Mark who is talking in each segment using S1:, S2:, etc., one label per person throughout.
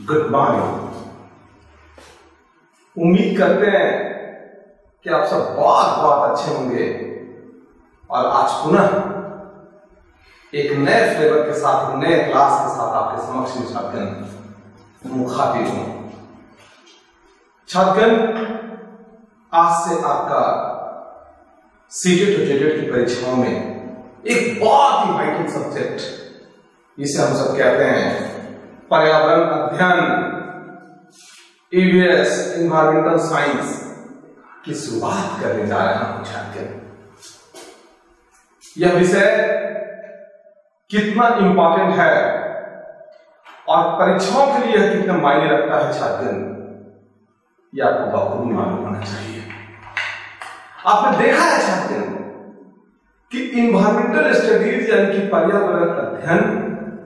S1: Good morning. उम्मीद करते हैं कि आप सब बहुत बहुत अच्छे होंगे और आज पुनः एक नए फ्लेवर के साथ, एक नए क्लास के साथ आपके समक्ष में छात्रगण मुखातिब हूं। छात्रगण, आज से आपका सीटेट और जेटेट की परीक्षाओं में एक बहुत ही वाइटल सब्जेक्ट, जिसे हम सब कहते हैं पर्यावरण अध्ययन, ईवीएस, इन्वायरमेंटल साइंस की शुरुआत करने जा रहा हूं। छात्रगण, यह विषय कितना इंपॉर्टेंट है और परीक्षाओं के लिए कितना मायने रखता है छात्रगण, यह आपको बखूबी मालूम होना चाहिए। आपने देखा है छात्रगण कि इन्वायरमेंटल स्टडीज यानी कि पर्यावरण अध्ययन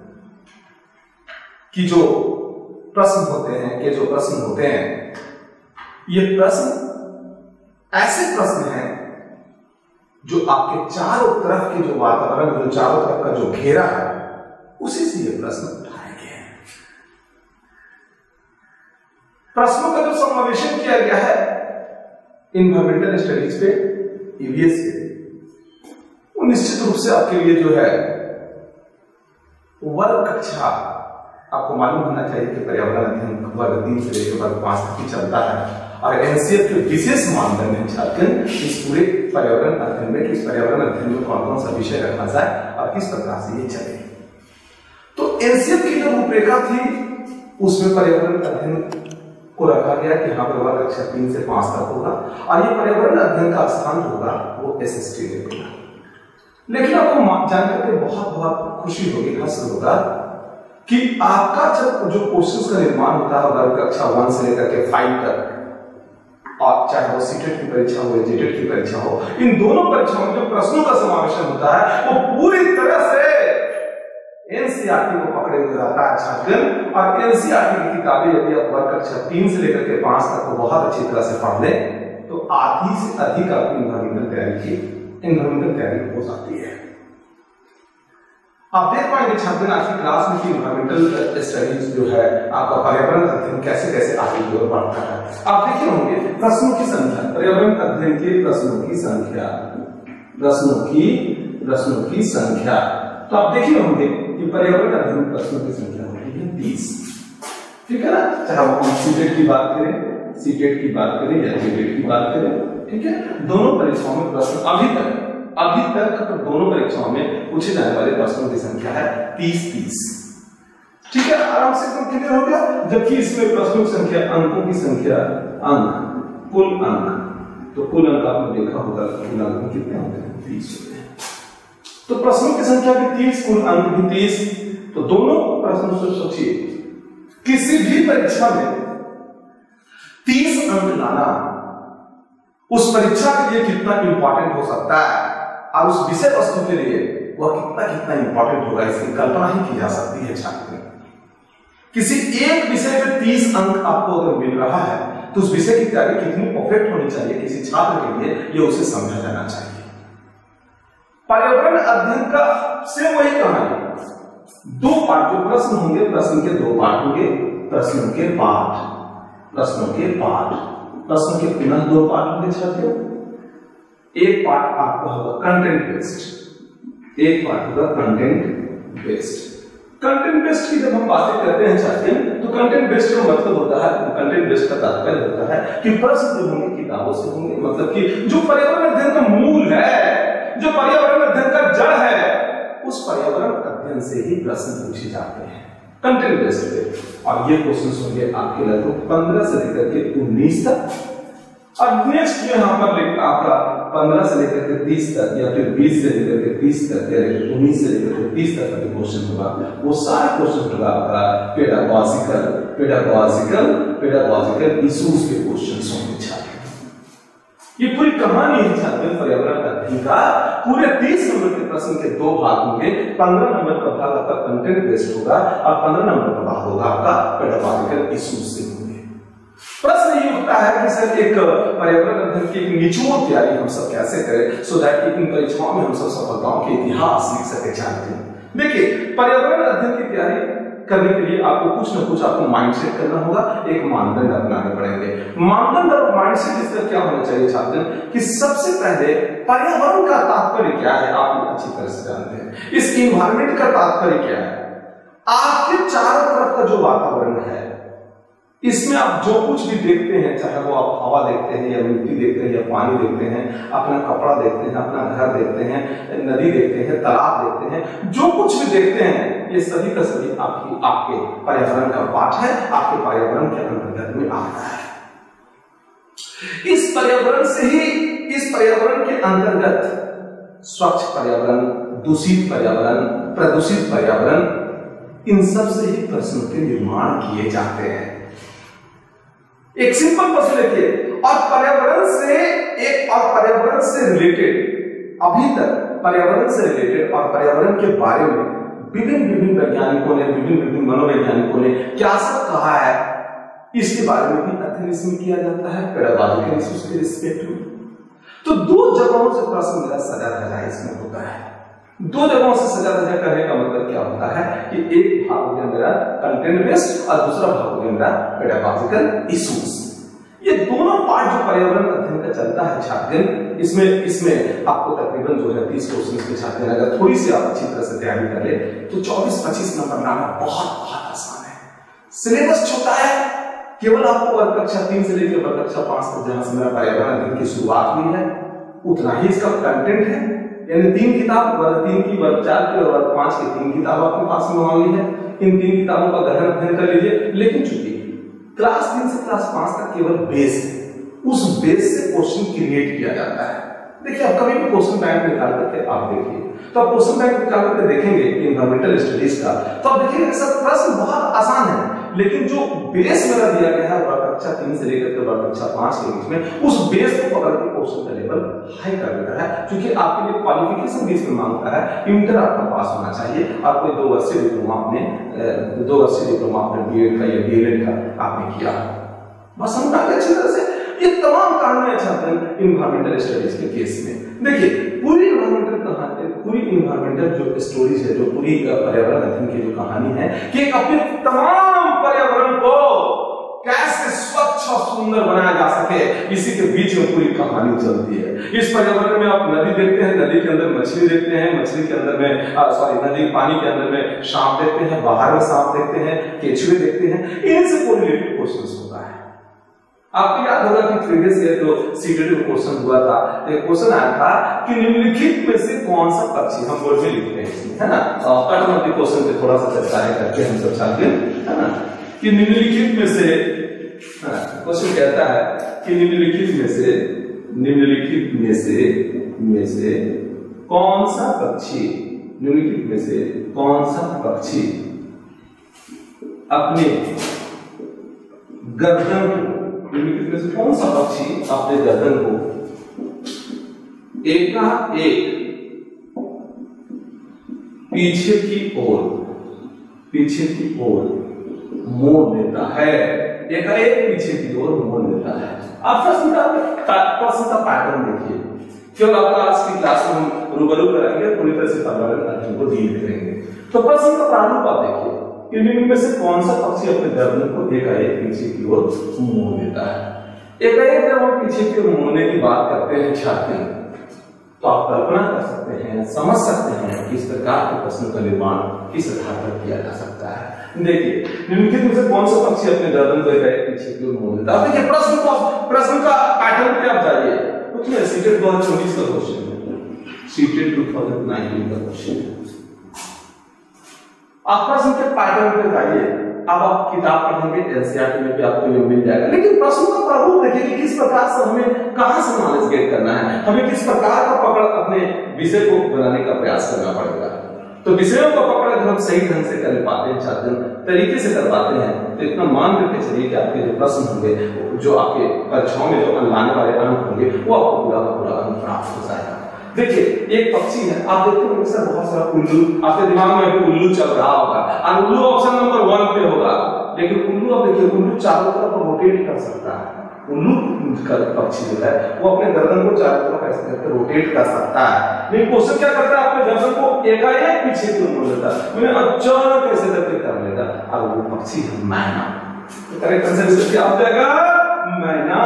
S1: की जो प्रश्न होते हैं, ये प्रश्न ऐसे प्रश्न हैं जो आपके चारों तरफ के जो वातावरण, जो चारों तरफ का जो घेरा है, उसी से ये प्रश्न उठाए गए हैं। प्रश्नों का जो समावेशन किया गया है इन्वायरमेंटल स्टडीज पे, ईवीएस पे, वो निश्चित रूप से आपके लिए जो है वर्ग कक्षा, आपको मालूम होना चाहिए कि पर्यावरण अध्ययन वर्ग 3 से लेकर वर्ग 5 तक ही चलता है और एनसीएफ के विशेष मानदंड है छात्रगण इस पूरे पर्यावरण अध्ययन में, इस पर्यावरण अध्ययन में कौन कौन सा विषय रखा जाए और किस प्रकार से ये चले। तो एनसीएफ की जो रूपरेखा थी उसमें पर्यावरण अध्ययन को रखा गया कि यहाँ पर वर्ग कक्षा 3 से 5 तक होगा और ये पर्यावरण अध्ययन का स्थान होगा वो एसएसटी में होगा। लेकिन आपको जानकर के बहुत बहुत खुशी होगी, हर्ष होगा कि आपका जब जो क्वेश्चंस का निर्माण होता है वर्ग कक्षा 1 से लेकर के 5 तक, और चाहे वो सीटेट की परीक्षा हो या जेटेट की परीक्षा हो, इन दोनों परीक्षाओं में जो प्रश्नों का समावेशन होता है वो पूरी तरह से एनसीईआरटी को पकड़े हुए रहता है छात्रगण। और एनसीईआरटी की किताबें यदि आप वर्ग कक्षा 3 से लेकर के 5 तक को बहुत अच्छी तरह से पढ़ लें तो आधी से अधिक आपकी इन्वायरमेंटल तैयारी हो जाती है। आप देख पाएंगे छात्रगण आज की क्लास में कि इन्वायरमेंटल स्टडीज जो है आपका पर्यावरण अध्ययन कैसे कैसे आगे की ओर बढ़ता है। आप देखे होंगे प्रश्नों की संख्या, पर्यावरण अध्ययन के प्रश्नों की संख्या, तो आप देखे होंगे कि पर्यावरण अध्ययन प्रश्नों की संख्या होती है 30। ठीक है ना, चाहे हम सीटेट की बात करें या जेटेट की बात करें, ठीक है, दोनों परीक्षाओं में प्रश्न अभी तक तो दोनों परीक्षाओं में पूछे जाने वाले प्रश्नों की संख्या है 30। ठीक है, आराम से एकदम क्लियर हो गया। जबकि इसमें प्रश्नों की संख्या, अंकों की संख्या, कुल अंक, तो कुल अंक आपने देखा होगा कुल अंक कितने होते हैं, 30 होते हैं। तो प्रश्नों की संख्या भी 30, कुल अंक भी 30। तो दोनों प्रश्नों से सोचिए, किसी भी परीक्षा में 30 अंक लाना उस परीक्षा के लिए कितना इंपॉर्टेंट हो सकता है और उस विषय वस्तु के लिए वह कितना इंपॉर्टेंट होगा, इसकी कल्पना ही की जा सकती है छात्र। किसी एक विषय में 30 अंक आपको अगर मिल रहा है तो उस विषय की तैयारी कितनी परफेक्ट होनी चाहिए किसी छात्र के लिए, ये उसे समझा जाना चाहिए। पर्यावरण अध्ययन का से वही कहानी, 2 पार्ट, जो प्रश्न होंगे, प्रश्न के 2 पार्ट होंगे, प्रश्नों के प्रश्न के पुनः 2 पार्ट होंगे छात्रों। एक पार्ट आपका होगा कंटेंट बेस्ड, एक पार्ट होगा कंटेंट बेस्ड। कंटेंट बेस्ड की जब हम बातें करते हैं छात्रों, तो कंटेंट बेस्ड का मतलब होता है, कंटेंट बेस्ड का तात्पर्य होता है कि प्रश्न जो होंगे किताबों से होंगे, मतलब कि जो पर्यावरण अध्ययन का मूल है, जो पर्यावरण अध्ययन का जड़ है, उस पर्यावरण अध्ययन से ही प्रश्न पूछे जाते हैं कंटेंट बेस्ड पे। और ये क्वेश्चन होंगे आपके लगभग 15 से लेकर के 19 तक, और नेक्स्ट यहाँ पर आपका 15 से लेकर के 30 तक या फिर 20 से लेकर के 30 तक या 19 से लेकर के 30 तक का जो क्वेश्चन होगा वो सारे क्वेश्चन होगा आपका पेडागॉजिकल इश्यूज के क्वेश्चंस होंगे छात्र। ये पूरी कहानी है छात्र पर्यावरण अध्ययन का। पूरे 30 नंबर के प्रश्न के 2 भाग होंगे, 15 नंबर का भाग आपका कंटेंट बेस्ड होगा और 15 नंबर का भाग होगा आपका पेडागॉजिकल इश्यूज से होंगे। प्रश्न ये उठता है कि सर एक पर्यावरण अध्ययन की एक निचोड़ तैयारी हम सब कैसे करें सो दैट कि इन परीक्षाओं में हम सब सफलताओं के इतिहास लिख सके छात्र। देखिए पर्यावरण अध्ययन की तैयारी करने के लिए आपको कुछ ना कुछ आपको माइंडसेट करना होगा, एक मानदंड अपनाने पड़ेंगे। मानदंड और माइंडसेट इसका क्या होना चाहिए छात्र कि सबसे पहले पर्यावरण का तात्पर्य क्या है आप अच्छी तरह से जानते हैं। इस इन्वायरमेंट का तात्पर्य क्या है, आपके चारों तरफ का जो वातावरण है इसमें आप जो कुछ भी देखते हैं, चाहे वो आप हवा देखते हैं या मिट्टी देखते हैं या पानी देखते हैं, अपना कपड़ा देखते हैं, अपना घर देखते हैं, नदी देखते हैं, तालाब देखते हैं, जो कुछ भी देखते हैं ये सभी का सभी आपके पर्यावरण का पार्ट है, आपके पर्यावरण के अंतर्गत में आता है। इस पर्यावरण के अंतर्गत स्वच्छ पर्यावरण, दूषित पर्यावरण, प्रदूषित पर्यावरण, इन सब से ही प्रश्नों के निर्माण किए जाते हैं। एक सिंपल प्रश्न देखिए, और पर्यावरण से रिलेटेड अभी तक पर्यावरण से रिलेटेड और पर्यावरण के बारे में विभिन्न वैज्ञानिकों ने, विभिन्न मनोवैज्ञानिकों ने क्या सब कहा है, इसके बारे में भी अध्ययन इसमें किया जाता है पेडागॉजिकल इश्यूज के रिस्पेक्ट में। तो दो जगहों से प्रश्न मेरा सजा धजा इसमें होता है। दो जगहों से सजा धजा करने का मतलब क्या होता है कि एक भाग हो गया मेरा कंटेंट बेस्ड और दूसरा भाग हो गया मेरा पेडागॉजिकल इश्यूज। ये दोनों पार्ट जो पर्यावरण अध्ययन का चलता है छात्र, इसमें आपको तकरीबन जो है 30 क्वेश्चन के छात्र, अगर थोड़ी सी आप अच्छी तरह से तैयारी कर ले तो 24-25 नंबर लाना बहुत आसान है। सिलेबस छोटा है, केवल आपको वर्ग कक्षा 3 से लेकर वर्ग कक्षा 5 तक जहां से मेरा पर्यावरण अध्ययन की शुरुआत हुई है उतना ही इसका कंटेंट है, यानी 3 किताब, वर्ग 3 की, वर्ग 4 की और वर्ग 5 की 3 किताब आपके पास में होनी है। इन 3 किताबों का गहन अध्ययन कर लीजिए। लेकिन चूंकि क्लास 3 से क्लास 5 तक केवल बेस है, उस बेस से क्वेश्चन क्रिएट किया जाता है। देखिए आप कभी भी क्वेश्चन बैंक निकाल करके आप देखिए, तो आप क्वेश्चन बैंक निकाल करके देखेंगे एनवायरमेंटल स्टडीज का, तो आप देखिएगा सब प्रश्न बहुत आसान है, लेकिन जो बेस मेरा दिया गया है वर्ग कक्षा 3 से लेकर के वर्ग कक्षा 5 के बीच में, उस बेस को पकड़ के क्वेश्चन का लेवल हाई कर देता है, क्योंकि आपके लिए क्वालिफिकेशन भी इसमें मांगता है, इंटर आपका पास होना चाहिए, और कोई 2 वर्षीय डिप्लोमा आपने बीएड का या डीएलएड का आपने किया, बस समझा अच्छी तरह से। ये तमाम कहानियां छात्र इन्वायरमेंटल स्टडीज के केस में देखिए, पूरी इन्वायरमेंटल कहानी, पूरी इन्वायरमेंटल जो स्टोरीज है, जो पूरी पर्यावरण अध्ययन की जो कहानी है कि अपने तमाम पर्यावरण को कैसे स्वच्छ और सुंदर बनाया जा सके, इसी के बीच में पूरी कहानी चलती है। इस पर्यावरण में आप नदी देखते हैं, नदी के अंदर मछली देखते हैं, मछली के अंदर में नदी पानी के अंदर में सांप देखते हैं, बाहर में सांप देखते हैं, केचुए देखते हैं, इनसे कोरिलेटेड क्वेश्चन होता है। आपको याद होगा कि प्रीवियस ईयर जो सीटेट में क्वेश्चन हुआ था, एक क्वेश्चन आया था कि निम्नलिखित में से कौन सा पक्षी, हम बोर्ड में लिखते हैं, है ना, पैटर्न क्वेश्चन पे थोड़ा सा चर्चा करके हम सब छात्र, है ना, कि निम्नलिखित में से, क्वेश्चन कहता है कि निम्नलिखित में से कौन सा पक्षी, निम्नलिखित में से कौन सा पक्षी अपने गर्दन को, निम्नलिखित में से कौन सा पक्षी अपने गर्दन को एकाएक पीछे की ओर मोड़ लेता है, एकाएक पीछे की ओर मोड़ लेता है। आप प्रश्न का पैटर्न देखिए, क्यों आपका आज की क्लास में हम रूबरू कराएंगे, पूरी तरह से पर्यावरण अध्ययन को डील करेंगे। तो प्रश्न का प्रारूप आप देखिए कि निम्न में से कौन सा पक्षी अपने गर्दन को एकाएक पीछे की ओर मोड़ लेता है। एकाएक जब हम पीछे की ओर मोड़ने की बात करते हैं छात्र, तो आप कल्पना कर सकते हैं, समझ सकते हैं कि इस प्रकार के प्रश्न का निर्माण किस आधार पर किया जा सकता है। देखिए, निम्नलिखित में से कौन सा पक्षी अपने गर्दन को एकाएक पीछे की ओर मोड़ लेता है। देखिए प्रश्न का पैटर्न पे आप जाइए, उसमें सीटेट 2024 का क्वेश्चन है, सीटेट 2019 का क्वेश्चन है। आप प्रश्न के पैटर्न पे जाइए, अब आप किताब पढ़ेंगे एनसीईआरटी में भी आपको ये मिल जाएगा, लेकिन प्रश्न का प्रारूप देखिए कि किस प्रकार से हमें कहां से नॉलेज गेट करना है, हमें किस प्रकार का पकड़ अपने विषय को बनाने का प्रयास करना पड़ेगा। तो विषयों को पकड़ अगर हम सही ढंग से कर पाते हैं, छात्र तरीके से कर पाते हैं, तो इतना मान करके चलिए कि आपके जो प्रश्न होंगे, जो आपके परीक्षाओं में जो लाने वाले अंक होंगे, वो आपको पूरा का पूरा अंक प्राप्त हो जाएगा। देखिए एक पक्षी है, आप देखते होंगे सर बहुत सारा उल्लू, आपके दिमाग में अभी उल्लू चल रहा होगा, और उल्लू ऑप्शन नंबर 1 पे होगा, लेकिन उल्लू आप देखिए, उल्लू चारों तरफ रोटेट कर सकता है, उल्लू का पक्षी जो है वो अपने गर्दन को चारों तरफ ऐसे करके रोटेट कर सकता है, लेकिन क्वेश्चन क्या करता है, अपने गर्दन को एकाएक पीछे क्यों मोड़ लेता है, उन्हें अचानक ऐसे करके कर लेता। अब वो पक्षी है मैना। तो करेक्ट आंसर इसका क्या हो जाएगा, मैना।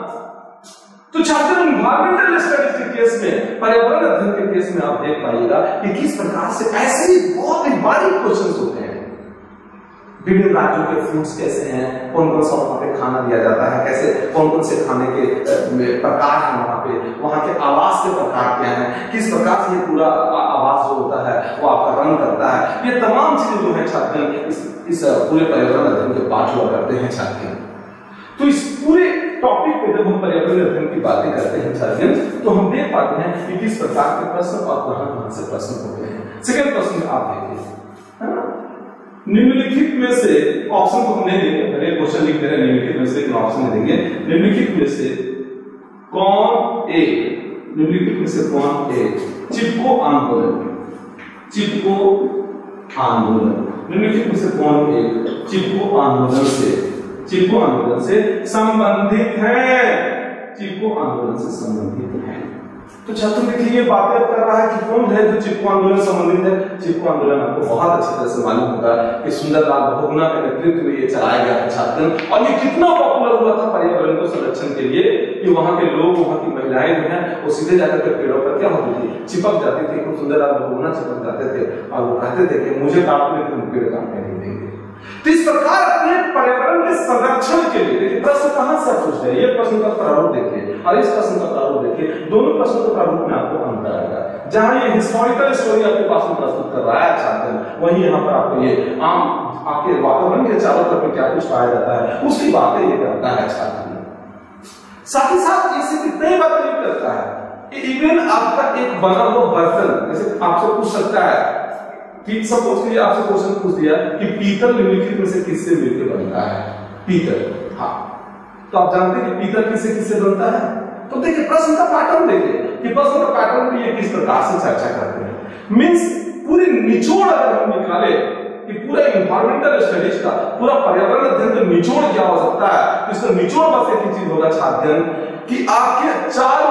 S1: तो छात्र एनवायरमेंटल स्टडीज के केस में, पर्यावरण अध्ययन के केस में आप देख पाइएगा कि किस प्रकार से ऐसे ही बहुत ही बारीक क्वेश्चंस होते हैं। विभिन्न राज्यों के फूड्स कैसे हैं, कौन कौन सा वहां पे खाना दिया जाता है, कैसे कौन कौन से खाने के प्रकार हैं वहां के आवास के प्रकार क्या हैं, किस प्रकार से ये पूरा आवास जो होता है वो आपका रंग करता है, ये तमाम चीजें जो है छात्र इस पूरे पर्यावरण अध्ययन के पाठ हुआ करते हैं छात्र। तो इस पूरे टॉपिक पे जब हम पर्यावरण अध्ययन की बातें करते हैं छात्र, तो हम देख पाते हैं कि किस प्रकार के प्रश्न और कहां से प्रश्न होते हैं। सेकंड प्रश्न आप देखिए, है ना, निम्नलिखित में से ऑप्शन को हम नहीं देंगे, पहले क्वेश्चन लिख दे रहे हैं निम्नलिखित में से, लेकिन ऑप्शन नहीं देंगे। निम्नलिखित में से कौन एक, निम्नलिखित में से कौन एक चिपको आंदोलन, चिपको आंदोलन, निम्नलिखित में से कौन एक चिपको आंदोलन से संबंधित है, चिपको आंदोलन से संबंधित है। तो छात्र देखिए ये बातें कर रहा है कि कौन है जो चिपको आंदोलन संबंधित है। चिपको आंदोलन आपको बहुत अच्छी तरह से मालूम होगा कि सुंदरलाल बहुगुणा के नेतृत्व में ये चलाया गया था छात्र, और ये कितना पॉपुलर हुआ था पर्यावरण को संरक्षण के लिए कि वहां के लोग, वहां की महिलाएं जो है वो सीधे जाकर के पेड़ों पर क्या होती थी, चिपक जाती थी। सुंदरलाल बहुगुणा चिपक जाते थे और वो कहते थे कि मुझे काटने तुम पेड़ काटने नहीं देंगे। तो इस प्रकार अपने पर्यावरण के संरक्षण के लिए, देखिए प्रश्न कहां से पूछ रहे हैं, ये प्रश्न का प्रारूप देखिए और इस प्रश्न का प्रारूप देखिए, दोनों प्रश्नों के प्रारूप में आपको अंतर आएगा। जहां ये हिस्टोरिकल स्टोरी आपके पास में प्रस्तुत कर रहा है छात्र, वहीं यहाँ पर आपको ये आम आपके वातावरण के चारों तरफ क्या कुछ पाया जाता है उसकी बातें ये करता है छात्र। साथ ही साथ इसे कितने बातें ये करता है, इवन आपका एक बना हुआ बर्तन, जैसे आपसे पूछ सकता है कि सपोज कीजिए आपसे क्वेश्चन पूछ दिया कि पीतल निम्नलिखित में से किससे मिलकर बनता है, पीतल, हाँ, तो आप जानते हैं कि पीतल किससे किससे बनता है। तो देखिए प्रश्न का पैटर्न देखिए कि प्रश्न का पैटर्न पे ये किस प्रकार से चर्चा करते हैं। मींस पूरी निचोड़ अगर हम निकाले कि पूरा एनवायरमेंटल स्टडीज का, पूरा पर्यावरण अध्ययन का निचोड़ क्या हो सकता है, तो इसका निचोड़ बस एक ही चीज होगा छात्र कि आपके चारों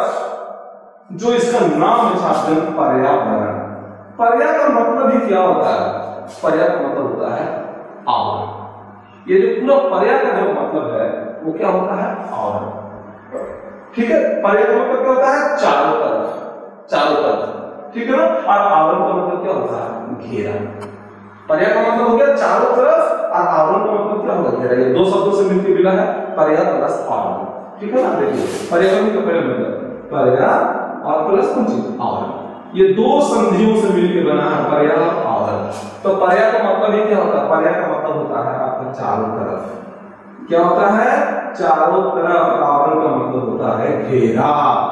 S1: तरफ जो इसका नाम है छात्र पर्यावरण। पर्या का मतलब ही क्या होता है, पर्या का मतलब होता है आवरण। ये जो पूरा पर्या का जो मतलब है वो क्या होता है, आवरण। ठीक है, पर्या का मतलब क्या होता है, चारों तरफ, चारों तरफ, ठीक है ना। और आवरण का मतलब क्या होता है, घेरा। पर्या का मतलब हो गया चारों तरफ और आवरण का मतलब क्या होगा, घेरा। ये दो शब्दों से मिलकर मिला है पर्या प्लस आवरण, ठीक है ना। देखिए पर्यावरण का पहले मतलब पर्या और प्लस कौन चीज, आवरण, ये दो संधियों से मिलकर बना है पर्या और आवरण। तो पर्या का मतलब ये क्या होता है, पर्या का मतलब होता है आपका चारों तरफ, क्या होता है, चारों तरफ। आवरण का मतलब होता है घेरा।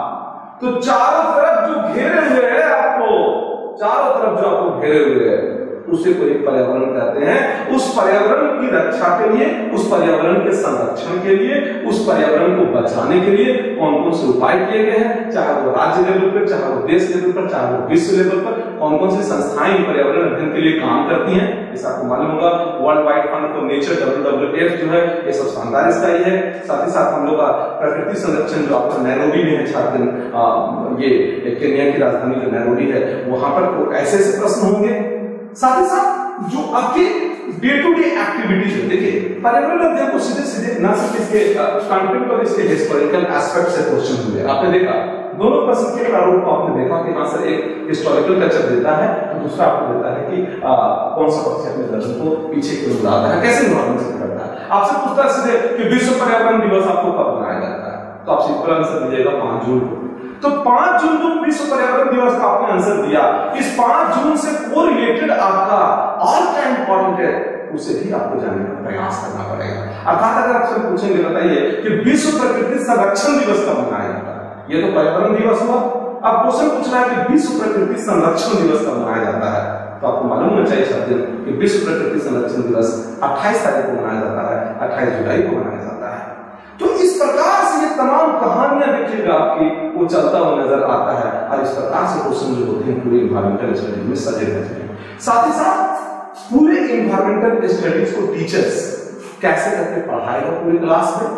S1: तो चारों तरफ जो घेरे हुए हैं आपको, चारों तरफ जो आपको घेरे हुए हैं उसे कोई पर्यावरण कहते हैं। उस पर्यावरण की रक्षा के लिए, उस पर्यावरण के संरक्षण के लिए, उस पर्यावरण को बचाने के लिए कौन कौन से उपाय किए गए हैं, चाहे वो राज्य लेवल पर, चाहे वो देश लेवल पर, चाहे वो विश्व लेवल पर, कौन कौन सी संस्थाएं पर्यावरण अध्ययन के लिए काम करती हैं, जैसा आपको मालूम होगा world wide fund for nature WWF जो है ये सब शानदार इसका ही है। साथ ही साथ हम लोग का प्रकृति संरक्षण जो आपका नैरोबी में है छात्र, ये केन्या की राजधानी जो नैरोबी है वहां पर ऐसे ऐसे प्रश्न होंगे। साथ ही साथ जो आपके डे टू डे एक्टिविटीज है, देखिए पर्यावरण अध्ययन को सीधे सीधे ना सिर्फ इसके कंटेंट पर, इसके हिस्टोरिकल एस्पेक्ट से क्वेश्चन हुए। आपने देखा दोनों प्रश्न के प्रारूप को आपने देखा कि आंसर एक हिस्टोरिकल कल्चर देता है तो दूसरा आपको देता है कि कौन सा पक्ष अपने दर्शन को पीछे क्यों बुलाता है, कैसे इन्वायरमेंट करता है। आपसे पूछता है सीधे कि विश्व पर्यावरण दिवस आपको कब मनाया जाता है, तो आप सिंपल आंसर दीजिएगा 5 जून को। तो 5 जून जो विश्व पर्यावरण दिवस का आपने आंसर दिया, इस 5 जून से कोरिलेटेड आपका और क्या इंपॉर्टेंट है उसे भी आपको जानने का प्रयास करना पड़ेगा। अर्थात अगर आपसे पूछेंगे बताइए कि विश्व प्रकृति संरक्षण दिवस कब मनाया जाता है, ये तो पर्यावरण दिवस हुआ। अब क्वेश्चन पूछ रहा है कि विश्व प्रकृति संरक्षण दिवस कब मनाया जाता है, तो आपको मालूम होना चाहिए छात्र कि विश्व प्रकृति संरक्षण दिवस 28 तारीख को मनाया जाता है, 28 जुलाई को मनाया जाता है। तो इस प्रकार से ये तमाम कहानियां देखिएगा आपकी वो चलता हुआ नजर आता है और इस प्रकार से क्वेश्चन जो होते हैं पूरे इन्वायरमेंटल स्टडीज में सजे रहते हैं। साथ ही साथ पूरे इन्वायरमेंटल स्टडीज को टीचर्स कैसे करके पढ़ाएगा पूरी क्लास में,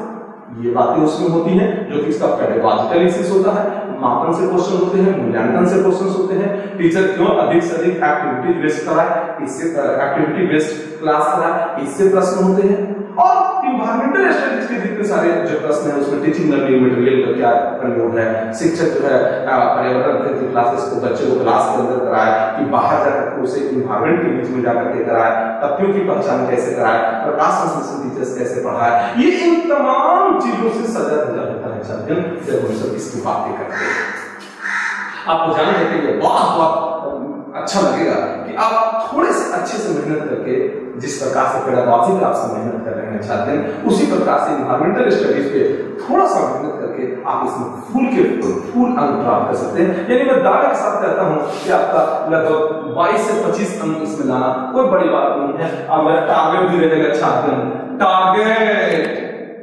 S1: ये बातें उसमें होती हैं जो कि इसका पेडागॉजिकल इश्यूज होता है, मापन से क्वेश्चन होते हैं, मूल्यांकन से क्वेश्चन होते हैं, टीचर क्यों अधिक से अधिक एक्टिविटी बेस्ड कराए, इससे एक्टिविटी बेस्ड क्लास कराए, इससे प्रश्न होते हैं। और इन्वायरमेंटल स्टडीज के जितने सारे जो प्रश्न है उसमें टीचिंग लर्निंग मटेरियल का क्या प्रयोग है, शिक्षक जो है पर्यावरण अध्ययन की क्लासेस को बच्चे को क्लास के अंदर कराए कि बाहर जाकर उसे इन्वायरमेंट के बीच में जाकर के कराए, तथ्यों की पहचान कैसे कराए, प्रकाश संश्लेषण टीचर्स कैसे पढ़ाए, ये इन तमाम चीजों से सजा दिया जाता है छात्र जब हम सब इसकी बातें करते हैं। आपको जानने के लिए बहुत अच्छा लगेगा कि आप थोड़े से अच्छे से मेहनत करके जिस प्रकार से पेडागॉजी पे आपसे मेहनत कर रहे हैं छात्र, उसी प्रकार से इन्वायरमेंटल स्टडीज पे थोड़ा सा मेहनत करके आप इसमें फुल अंक प्राप्त कर सकते हैं। यानी मैं दावे के साथ कहता हूं कि आपका लगभग 22 से 25 अंक इसमें लाना कोई बड़ी बात नहीं है। अब मेरा टारगेट भी रहेगा छात्र, टारगेट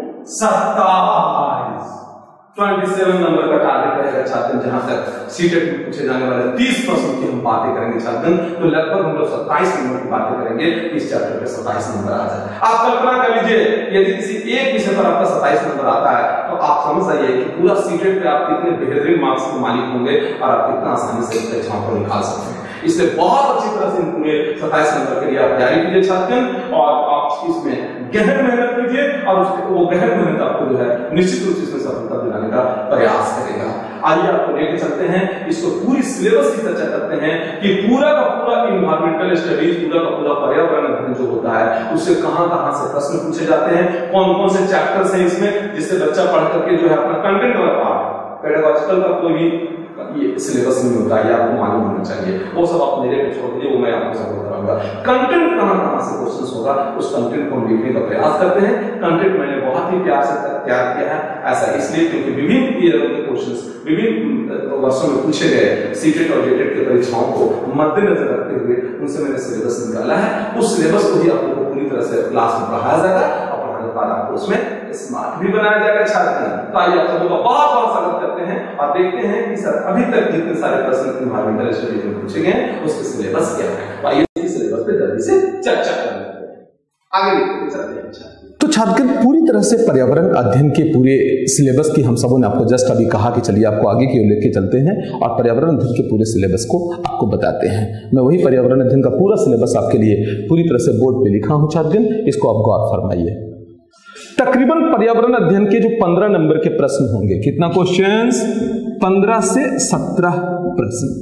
S1: 27 नंबर का टारगेट रहेगा छात्र, जहां तक सीटेट में पूछे जाने वाले 30 प्रश्न की हम बातें करेंगे छात्र, तो लगभग हम लोग 27 नंबर की बातें करेंगे। इस चैप्टर पे 27 नंबर आ जाए। आप कल्पना कर लीजिए यदि किसी एक विषय पर आपका 27 नंबर आता है तो आप समझ जाइए कि पूरा सीटेट पे आप कितने बेहतरीन मार्क्स के मालिक होंगे और आप कितना आसानी से परीक्षाओं को निकाल सकते हैं। इसलिए बहुत अच्छी तरह से पूरे 27 नंबर के लिए आप तैयारी कीजिए छात्र, और आप इसमें गहन मेहनत कीजिए और वो गहन मेहनत आपको जो है निश्चित रूप से इसमें सफलता दिलाने का प्रयास करेगा। आइए आपको लेके चलते हैं, इसको पूरी सिलेबस की चर्चा करते हैं कि पूरा का पूरा इन्वायरमेंटल स्टडीज, पूरा का पूरा पर्यावरण अध्ययन जो होता है उससे कहां से प्रश्न पूछे जाते हैं, कौन कौन से चैप्टर्स हैं इसमें, जिससे बच्चा पढ़ करके जो है अपना कंटेंट वाला पार्ट, पेडागॉजिकल का कोई भी ये सिलेबस में होता है, आपको मालूम होना चाहिए, वो सब आप मेरे पे छोड़ दीजिए, वो मैं आपको सब बताऊंगा। कंटेंट कहां से क्वेश्चंस होगा उस कंटेंट को हम लिखने का प्रयास करते हैं। कंटेंट मैंने बहुत ही प्यार से तैयार किया है, ऐसा इसलिए क्योंकि विभिन्न ईयर के क्वेश्चंस विभिन्न वर्षों में पूछे गए सीटेट और जेटेट की परीक्षाओं को मद्देनजर रखते हुए उनसे मैंने सिलेबस निकाला है। उस सिलेबस को ही आप लोगों को पूरी तरह से क्लास में पढ़ाया जाएगा और पढ़ाने के बाद आपको उसमें स्मार्ट भी बनाया जाएगा छात्र। तो आइए आप सबों का बहुत बहुत स्वागत करते हैं और देखते हैं कि सर अभी तक जितने सारे प्रश्न इन्वायरमेंटल स्टडीज में पूछे गए उसके सिलेबस क्या है। तो आइए इस सिलेबस पे जल्दी से चर्चा करते हैं, आगे चलते हैं।
S2: तो छात्र पूरी तरह से पर्यावरण अध्ययन के पूरे सिलेबस की हम सबों ने आपको जस्ट अभी कहा कि चलिए आपको आगे की ओर लेके चलते हैं और पर्यावरण अध्ययन के पूरे सिलेबस को आपको बताते हैं। मैं वही पर्यावरण अध्ययन का पूरा सिलेबस आपके लिए पूरी तरह से बोर्ड पे लिखा हूं छात्र, इसको आप गौर फरमाइए। तकरीबन पर्यावरण अध्ययन के जो 15 नंबर के प्रश्न होंगे, कितना क्वेश्चंस, 15 से 17 प्रश्न,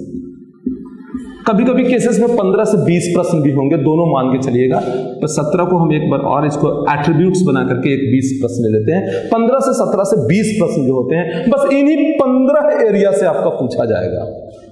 S2: कभी कभी केसेस में 15 से 20 प्रश्न भी होंगे, दोनों मान के चलिएगा। तो 17 को हम एक बार और इसको एट्रीब्यूट्स बना करके एक 20 प्रश्न ले लेते हैं। 15 से 17 से 20 प्रश्न जो होते हैं बस इन्हीं 15 एरिया से आपका पूछा जाएगा।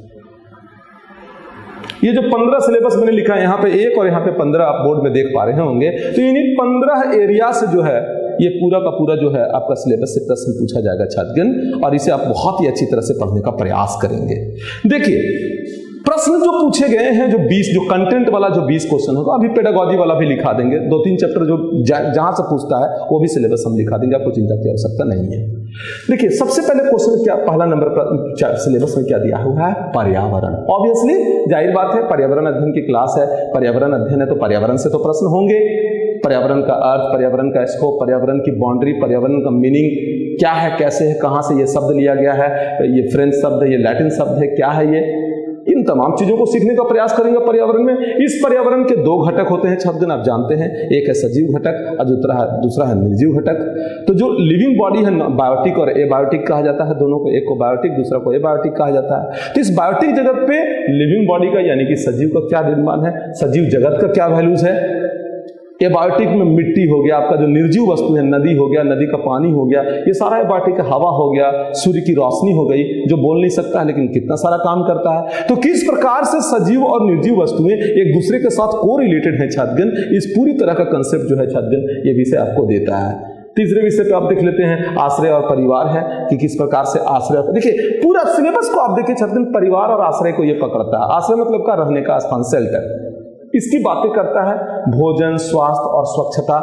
S2: ये जो 15 सिलेबस मैंने लिखा है, यहाँ पे 1 और यहाँ पे 15 आप बोर्ड में देख पा रहे होंगे, तो इन्हीं 15 एरिया से जो है ये पूरा का पूरा जो है आपका सिलेबस से प्रश्न पूछा जाएगा छात्रगण, और इसे आप बहुत ही अच्छी तरह से पढ़ने का प्रयास करेंगे। देखिए प्रश्न जो पूछे गए हैं, जो 20 जो कंटेंट वाला जो 20 क्वेश्चन होगा, अभी पेडागॉजी वाला भी लिखा देंगे, 2-3 चैप्टर जो जहां से पूछता है वो भी सिलेबस हम लिखा देंगे, आपको चिंता की आवश्यकता नहीं है। देखिए सबसे पहले क्वेश्चन क्या, पहला नंबर पर सिलेबस में क्या दिया हुआ है, पर्यावरण। ऑब्वियसली जाहिर बात है, पर्यावरण अध्ययन की क्लास है, पर्यावरण अध्ययन है तो पर्यावरण से तो प्रश्न होंगे। पर्यावरण का अर्थ, पर्यावरण का स्कोप, पर्यावरण की बाउंड्री, पर्यावरण का मीनिंग क्या है, कैसे है, कहां से ये शब्द लिया गया है, ये फ्रेंच शब्द है, ये लैटिन शब्द है, क्या है ये, इन तमाम चीजों को सीखने का प्रयास करेंगे पर्यावरण में। इस पर्यावरण के 2 घटक होते हैं छात्र, आप जानते हैं, एक है सजीव घटक और दूसरा है निर्जीव घटक। तो जो लिविंग बॉडी है, बायोटिक और एबायोटिक कहा जाता है, दोनों को, एक को बायोटिक दूसरा को एबायोटिक कहा जाता है। तो इस बायोटिक जगत पे लिविंग बॉडी का यानी कि सजीव का क्या निर्माण है, सजीव जगत का क्या वैल्यूज है। एबायोटिक में मिट्टी हो गया, आपका जो निर्जीव वस्तु है, नदी हो गया, नदी का पानी हो गया, ये सारा एबायोटिक, हवा हो गया, सूर्य की रोशनी हो गई, जो बोल नहीं सकता है लेकिन कितना सारा काम करता है। तो किस प्रकार से सजीव और निर्जीव वस्तुएं एक दूसरे के साथ को रिलेटेड है छात्रगण, इस पूरी तरह का कंसेप्ट जो है छात्रगण ये विषय आपको देता है। तीसरे विषय पे आप देख लेते हैं आश्रय और परिवार है, कि किस प्रकार से आश्रय, देखिए पूरा सिलेबस को आप देखिए छात्रगण, परिवार और आश्रय को ये पकड़ता है। आश्रय मतलब का रहने का स्थान, शेल्टर, इसकी बातें करता है। भोजन, स्वास्थ्य और स्वच्छता,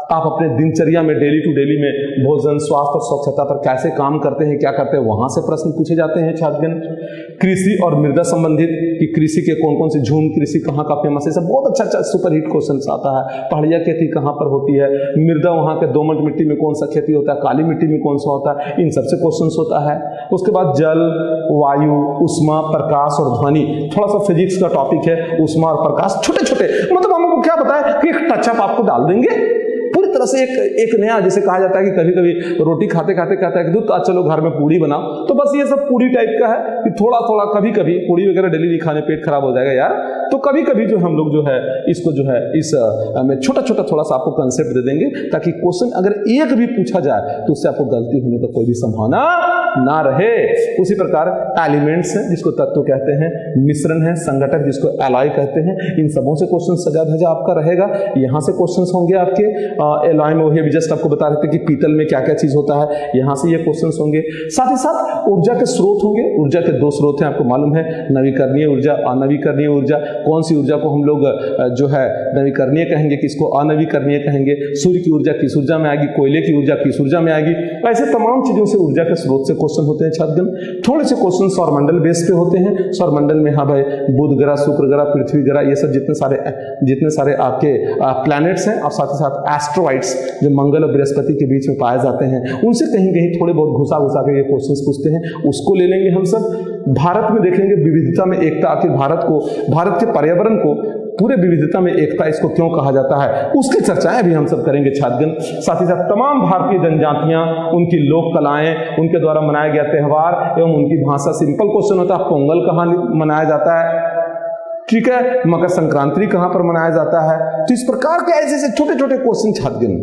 S2: आप अपने दिनचर्या में डेली टू डेली में भोजन, स्वास्थ्य और स्वच्छता पर कैसे काम करते हैं, क्या करते हैं, वहां से प्रश्न पूछे जाते हैं छात्रगण। कृषि और मृदा संबंधित कि कृषि के कौन कौन से झूम कृषि कहाँ का फेमस है, सब बहुत अच्छा सुपर हिट क्वेश्चन आता है। पहाड़िया खेती कहाँ पर होती है, मृदा वहाँ के दोमट मिट्टी में कौन सा खेती होता है, काली मिट्टी में कौन सा होता है, इन सबसे क्वेश्चन होता है। उसके बाद जल, वायु, उष्मा, प्रकाश और ध्वनि, थोड़ा सा फिजिक्स का टॉपिक है, उष्मा और प्रकाश, छोटे छोटे, मतलब हमको क्या बताया कि एक टचअप आपको डाल देंगे पूरी तरह से। एक नया, जैसे कहा जाता है कि कभी कभी रोटी खाते खाते कहता है कि दूध, चलो घर में पूड़ी बनाओ, तो बस ये सब पूड़ी टाइप का है कि थोड़ा थोड़ा कभी कभी पूड़ी वगैरह डेली नहीं खाने पेट खराब हो जाएगा यार, तो कभी कभी जो हम लोग जो है इसको जो है इस में छोटा छोटा थोड़ा सा आपको कंसेप्ट दे देंगे, ताकि क्वेश्चन अगर एक भी पूछा जाए तो उससे आपको गलती होने का कोई भी संभावना ना रहे। उसी प्रकार एलिमेंट्स हैं जिसको तत्व कहते हैं, मिश्रण है, संघटक जिसको एलॉय कहते हैं, इन सबों से क्वेश्चन सजा धजा आपका रहेगा। यहाँ से क्वेश्चन होंगे आपके एलॉय में, वही अभी जस्ट आपको बता रहे थे कि पीतल में क्या क्या चीज होता है, यहाँ से ये क्वेश्चन होंगे। साथ ही साथ ऊर्जा के स्रोत होंगे। ऊर्जा के दो स्रोत हैं, आपको मालूम है, नवीकरणीय ऊर्जा, अनवीकरणीय ऊर्जा। कौन सी ऊर्जा को हम लोग जो है नवीकरणीय कहेंगे, किसको अनवीकरणीय कहेंगे, सूर्य की ऊर्जा किस ऊर्जा में आएगी, कोयले की ऊर्जा किस ऊर्जा में आएगी, ऐसे तमाम चीजों से ऊर्जा के स्रोत से क्वेश्चन होते हैं छात्रगण। थोड़े से क्वेश्चन सौरमंडल बेस पे होते हैं। सौरमंडल में हाँ भाई बुध ग्रह, शुक्र ग्रह, पृथ्वी ग्रह, ये सब जितने सारे आपके प्लैनेट्स हैं, और साथ ही साथ एस्ट्रॉइड्स जो मंगल और बृहस्पति के बीच में पाए जाते हैं, उनसे कहीं कहीं थोड़े बहुत घुसा घुसा के ये क्वेश्चंस पूछते हैं, उसको ले लेंगे हम सब। भारत में देखेंगे विविधता में एकता, आखिर भारत के पर्यावरण को पूरे विविधता में एकता इसको क्यों कहा जाता है, उसकी चर्चाएं भी हम सब करेंगे छात्रगण। साथ ही साथ तमाम भारतीय जनजातियां, उनकी लोक कलाएं, उनके द्वारा मनाया गया त्यौहार एवं उनकी भाषा। सिंपल क्वेश्चन होता है, पोंगल कहाँ मनाया जाता है, ठीक है, मकर संक्रांति कहां पर मनाया जाता है। तो इस प्रकार के ऐसे छोटे छोटे क्वेश्चन छात्रगण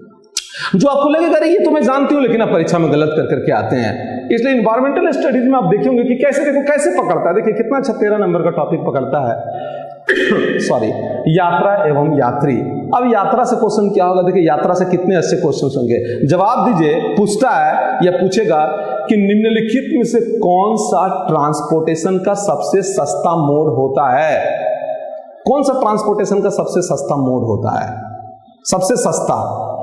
S2: जो आपको लगेगा ये तो मैं जानती हूं, लेकिन आप परीक्षा में गलत कर करके आते हैं। इसलिए इन्वायरमेंटल स्टडीज में आप देखेंगे कि कैसे पकड़ता है। देखिए कितना अच्छा 13 नंबर का टॉपिक पकड़ता है सॉरी, यात्रा एवं यात्री। अब यात्रा से क्वेश्चन क्या होगा, देखिए यात्रा से कितने अच्छे क्वेश्चन होंगे। जवाब दीजिए, पूछता है या पूछेगा कि निम्नलिखित में से कौन सा ट्रांसपोर्टेशन का सबसे सस्ता मोड होता है। कौन सा ट्रांसपोर्टेशन का सबसे सस्ता मोड होता है, सबसे सस्ता?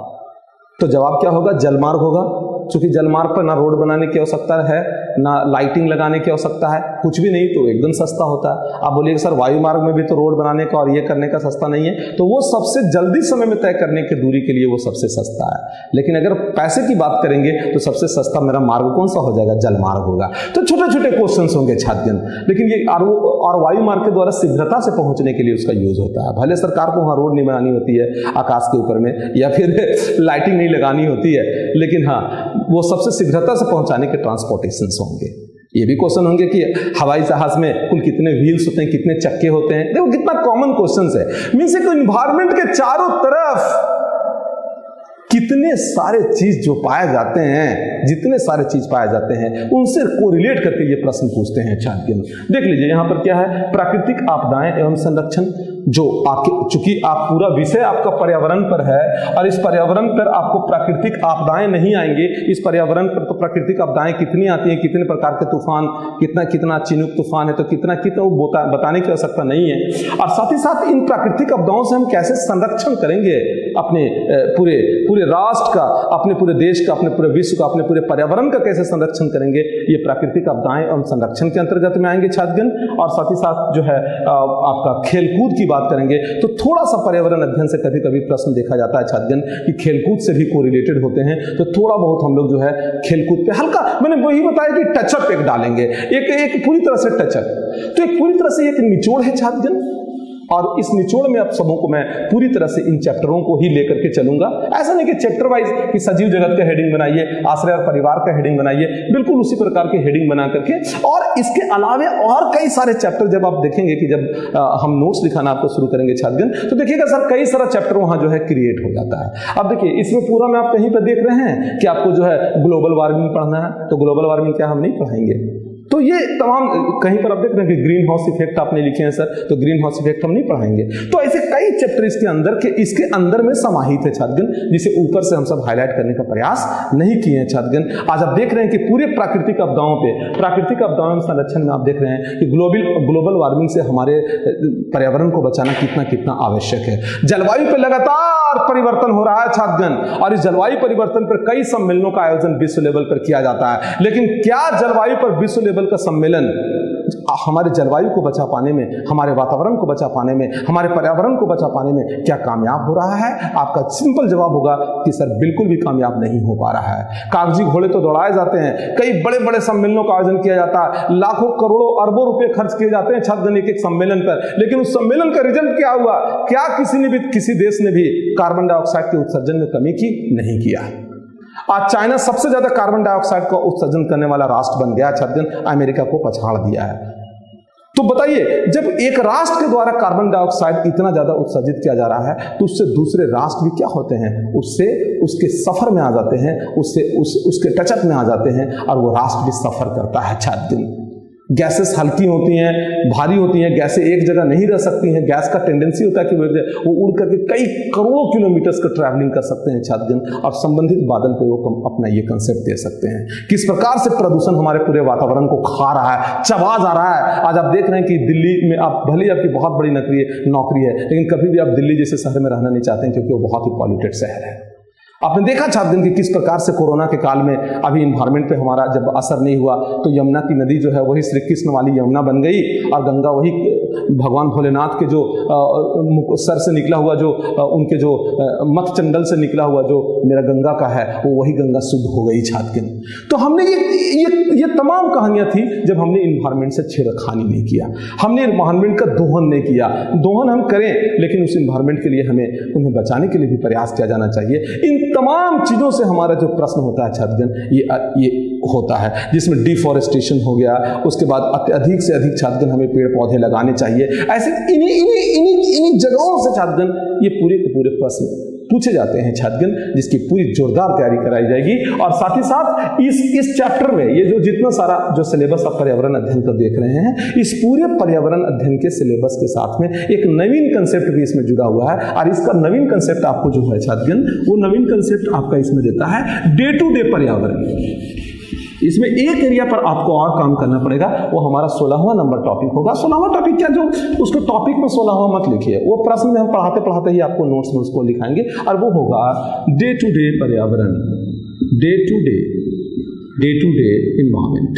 S2: तो जवाब क्या होगा, जलमार्ग होगा। क्योंकि जलमार्ग पर ना रोड बनाने की आवश्यकता है, ना लाइटिंग लगाने की आवश्यकता है, कुछ भी नहीं, तो एकदम सस्ता होता है। आप बोलिए सर वायु मार्ग में भी तो रोड बनाने का और ये करने का सस्ता नहीं है, तो वो सबसे जल्दी समय में तय करने की दूरी के लिए वो सबसे सस्ता है। लेकिन अगर पैसे की बात करेंगे तो सबसे सस्ता मेरा मार्ग कौन सा हो जाएगा, जलमार्ग होगा। तो छोटे छोटे क्वेश्चन होंगे छात्रगण, लेकिन ये और वायु मार्ग के द्वारा शीघ्रता से पहुंचने के लिए उसका यूज होता है। भले सरकार को वहां रोड नहीं बनानी होती है आकाश के ऊपर में, या फिर लाइटिंग नहीं लगानी होती है, लेकिन हाँ वो सबसे शीघ्रता से पहुंचाने के ट्रांसपोर्टेशन होंगे। ये भी क्वेश्चन होंगे कि हवाई जहाज में कुल कितने व्हील्स होते हैं, कितने चक्के होते हैं। देखो कितना कॉमन क्वेश्चन है। मीन्स इन्वायरमेंट के चारों तरफ कितने सारे चीज जो पाए जाते हैं, जितने सारे चीज पाए जाते हैं, उनसे कोरिलेट करके ये प्रश्न पूछते हैं छात्रगण। देख लीजिए यहां पर क्या है, प्राकृतिक आपदाएं एवं संरक्षण। जो आपके, चूंकि आप पूरा विषय आपका पर्यावरण पर है और इस पर्यावरण पर आपको प्राकृतिक आपदाएं नहीं आएंगे। इस पर्यावरण पर तो प्राकृतिक आपदाएं कितनी आती हैं, कितने प्रकार के तूफान, कितना चिनूक तूफान है, तो कितना वो बताने की आवश्यकता नहीं है। और साथ ही साथ इन प्राकृतिक आपदाओं से हम कैसे संरक्षण करेंगे अपने पूरे राष्ट्र का, अपने पूरे देश का, अपने पूरे विश्व का, अपने पूरे पर्यावरण का कैसे संरक्षण करेंगे, ये प्राकृतिक आपदाएं एवं संरक्षण के अंतर्गत में आएंगे छात्रगण। और साथ ही साथ जो है आपका खेलकूद की बात करेंगे तो थोड़ा सा पर्यावरण अध्ययन से कभी कभी प्रश्न देखा जाता है छात्रगण कि खेलकूद से भी कोरिलेटेड होते हैं, तो थोड़ा बहुत हम लोग जो है खेलकूद पे हल्का, मैंने वही बताया कि टचअप एक डालेंगे, एक पूरी तरह से टचअप। तो एक पूरी तरह से एक निचोड़ है छात्रगण, और इस निचोड़ में आप सबों को मैं पूरी तरह से इन चैप्टरों को ही लेकर के चलूंगा। ऐसा नहीं कि चैप्टर वाइज कि सजीव जगत का हेडिंग बनाइए, आश्रय और परिवार का हेडिंग बनाइए, बिल्कुल उसी प्रकार के हेडिंग बना करके। और इसके अलावे और कई सारे चैप्टर जब आप देखेंगे कि जब हम नोट्स लिखाना आपको शुरू करेंगे छात्रगण, तो देखिएगा सर कई सारा चैप्टर वहां जो है क्रिएट हो जाता है। अब देखिए इसमें पूरा में आप कहीं पर देख रहे हैं कि आपको जो है ग्लोबल वार्मिंग पढ़ना है, तो ग्लोबल वार्मिंग क्या हम नहीं पढ़ाएंगे, तो ये तमाम, कहीं पर आप देख रहे हैं कि ग्रीन हाउस इफेक्ट आपने लिखे हैं सर, तो ग्रीन हाउस इफेक्ट हम नहीं पढ़ाएंगे। तो ऐसे कई चैप्टर इसके अंदर में समाहित है छात्रगण, जिसे ऊपर से हम सब हाईलाइट करने का प्रयास नहीं किए हैं छात्रगण। आज आप देख रहे हैं कि पूरे प्राकृतिक आपदाओं संरक्षण में आप देख रहे हैं कि ग्लोबल वार्मिंग से हमारे पर्यावरण को बचाना कितना आवश्यक है। जलवायु पर लगातार परिवर्तन हो रहा है छात्रगण, और इस जलवायु परिवर्तन पर कई सम्मेलनों का आयोजन विश्व लेवल पर किया जाता है। लेकिन क्या जलवायु पर विश्व लेवल का सम्मेलन हमारे जलवायु को बचा पाने में, हमारे वातावरण को बचा पाने में, हमारे पर्यावरण को बचा पाने में क्या कामयाब हो रहा है? आपका सिंपल जवाब होगा कि सर बिल्कुल भी कामयाब नहीं हो पा रहा है। कागजी घोड़े तो दौड़ाए जाते हैं, कई बड़े बड़े सम्मेलनों का आयोजन किया जाता है, लाखों करोड़ों अरबों रुपए खर्च किए जाते हैं छात्रगण एक सम्मेलन पर, लेकिन उस सम्मेलन का रिजल्ट क्या हुआ? क्या किसी देश ने भी कार्बन डाइऑक्साइड के उत्सर्जन में कमी की? नहीं किया। आज चाइना सबसे ज्यादा कार्बन डाइऑक्साइड का उत्सर्जन करने वाला राष्ट्र बन गया छात्रगण, अमेरिका को पछाड़ दिया है। तो बताइए, जब एक राष्ट्र के द्वारा कार्बन डाइऑक्साइड इतना ज्यादा उत्सर्जित किया जा रहा है, तो उससे दूसरे राष्ट्र भी क्या होते हैं? उससे उसके सफर में आ जाते हैं, उसके टचअप में आ जाते हैं, और वो राष्ट्र भी सफर करता है छात्रगण। गैसेस हल्की होती हैं, भारी होती हैं, गैसें एक जगह नहीं रह सकती हैं। गैस का टेंडेंसी होता है कि वो उड़ करके कई करोड़ों किलोमीटर्स का ट्रैवलिंग कर सकते हैं छात्रगण, और संबंधित बादल पे वो अपना ये कंसेप्ट दे सकते हैं। किस प्रकार से प्रदूषण हमारे पूरे वातावरण को खा रहा है, चबा जा रहा है। आज आप देख रहे हैं कि दिल्ली में, आप भले ही आपकी बहुत बड़ी नौकरी है, लेकिन कभी भी आप दिल्ली जैसे शहर में रहना नहीं चाहते हैं, क्योंकि वो बहुत ही पॉल्यूटेड शहर है। आपने देखा छात्रगण कि किस प्रकार से कोरोना के काल में अभी इन्वायरमेंट पे हमारा जब असर नहीं हुआ, तो यमुना की नदी जो है वही श्री कृष्ण वाली यमुना बन गई, और गंगा वही भगवान भोलेनाथ के जो सर से निकला हुआ, जो उनके जो मथ चंडल से निकला हुआ जो मेरा गंगा का है, वो वही गंगा शुद्ध हो गई छात्रगण। तो हमने ये तमाम कहानियां थी जब हमने इन्वायरमेंट से छेड़खानी नहीं किया, हमने इन्वायरमेंट का दोहन नहीं किया। दोहन हम करें, लेकिन उस इन्वायरमेंट के लिए हमें उन्हें बचाने के लिए भी प्रयास किया जाना चाहिए। इन तमाम चीजों से हमारा जो प्रश्न होता है छात्रगण, ये होता है, जिसमें डिफॉरेस्टेशन हो गया, उसके बाद अधिक से अधिक छात्रगण हमें पेड़ पौधे लगाने चाहिए। ऐसे इन्हीं जगहों से छात्रगण ये पूरे के पूरे प्रश्न पूछे जाते हैं छात्रगण, जिसकी पूरी जोरदार तैयारी कराई जाएगी। और साथ ही साथ इस चैप्टर में ये जो जितना सारा जो सिलेबस आप पर्यावरण अध्ययन को देख रहे हैं, इस पूरे पर्यावरण अध्ययन के सिलेबस के साथ में एक नवीन कंसेप्ट भी इसमें जुड़ा हुआ है। और इसका नवीन कंसेप्ट आपको जो है छात्रगण, वो नवीन कंसेप्ट आपका इसमें देता है डे टू डे पर्यावरण। इसमें एक एरिया पर आपको और काम करना पड़ेगा, वो हमारा 16वां नंबर टॉपिक होगा। 16वां टॉपिक क्या, जो उसको टॉपिक में 16वां मत लिखिए, वो प्रश्न में हम पढ़ाते ही आपको नोट्स में उसको लिखाएंगे, और वो होगा डे टू डे पर्यावरण, day to day environment,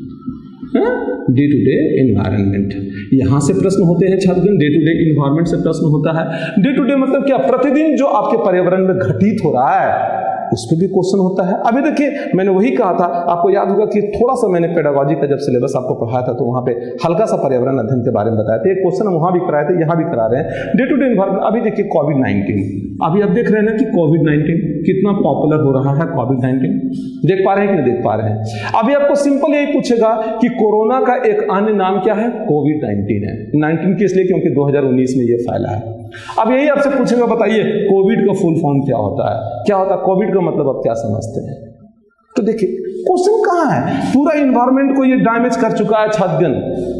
S2: day to day environment. यहां से प्रश्न होते हैं छात्रगण, डे टू डे इन्वायरमेंट से प्रश्न होता है। डे टू डे मतलब क्या? प्रतिदिन जो आपके पर्यावरण में घटित हो रहा है, उस पर भी क्वेश्चन होता है। अभी देखिए, मैंने वही कहा था, आपको याद होगा कि थोड़ा सा मैंने पेडागोजी का जब सिलेबस आपको पढ़ाया था, तो वहां पे हल्का सा पर्यावरण अध्ययन के बारे में बताया था। एक क्वेश्चन हम वहां भी कराए थे, यहां भी करा रहे हैं। Day to day environment. अभी देखिए कोविड-19, अभी आप देख रहे हैं ना कि कोविड-19 कितना पॉपुलर हो रहा है। कोविड-19 देख पा रहे हैं कि नहीं देख पा रहे हैं? अभी आपको सिंपल यही पूछेगा कि कोरोना का एक अन्य नाम क्या है? कोविड-19 है। 19 किस लिए? क्योंकि 2019 में ये फैला है। अब यही आपसे पूछेगा, बताइए कोविड का फुल फॉर्म क्या होता है? क्या होता है कोविड का मतलब? आप क्या समझते हैं? तो देखिए क्वेश्चन कहाँ है, पूरा इन्वायरमेंट को ये डैमेज कर चुका है छात्रगण।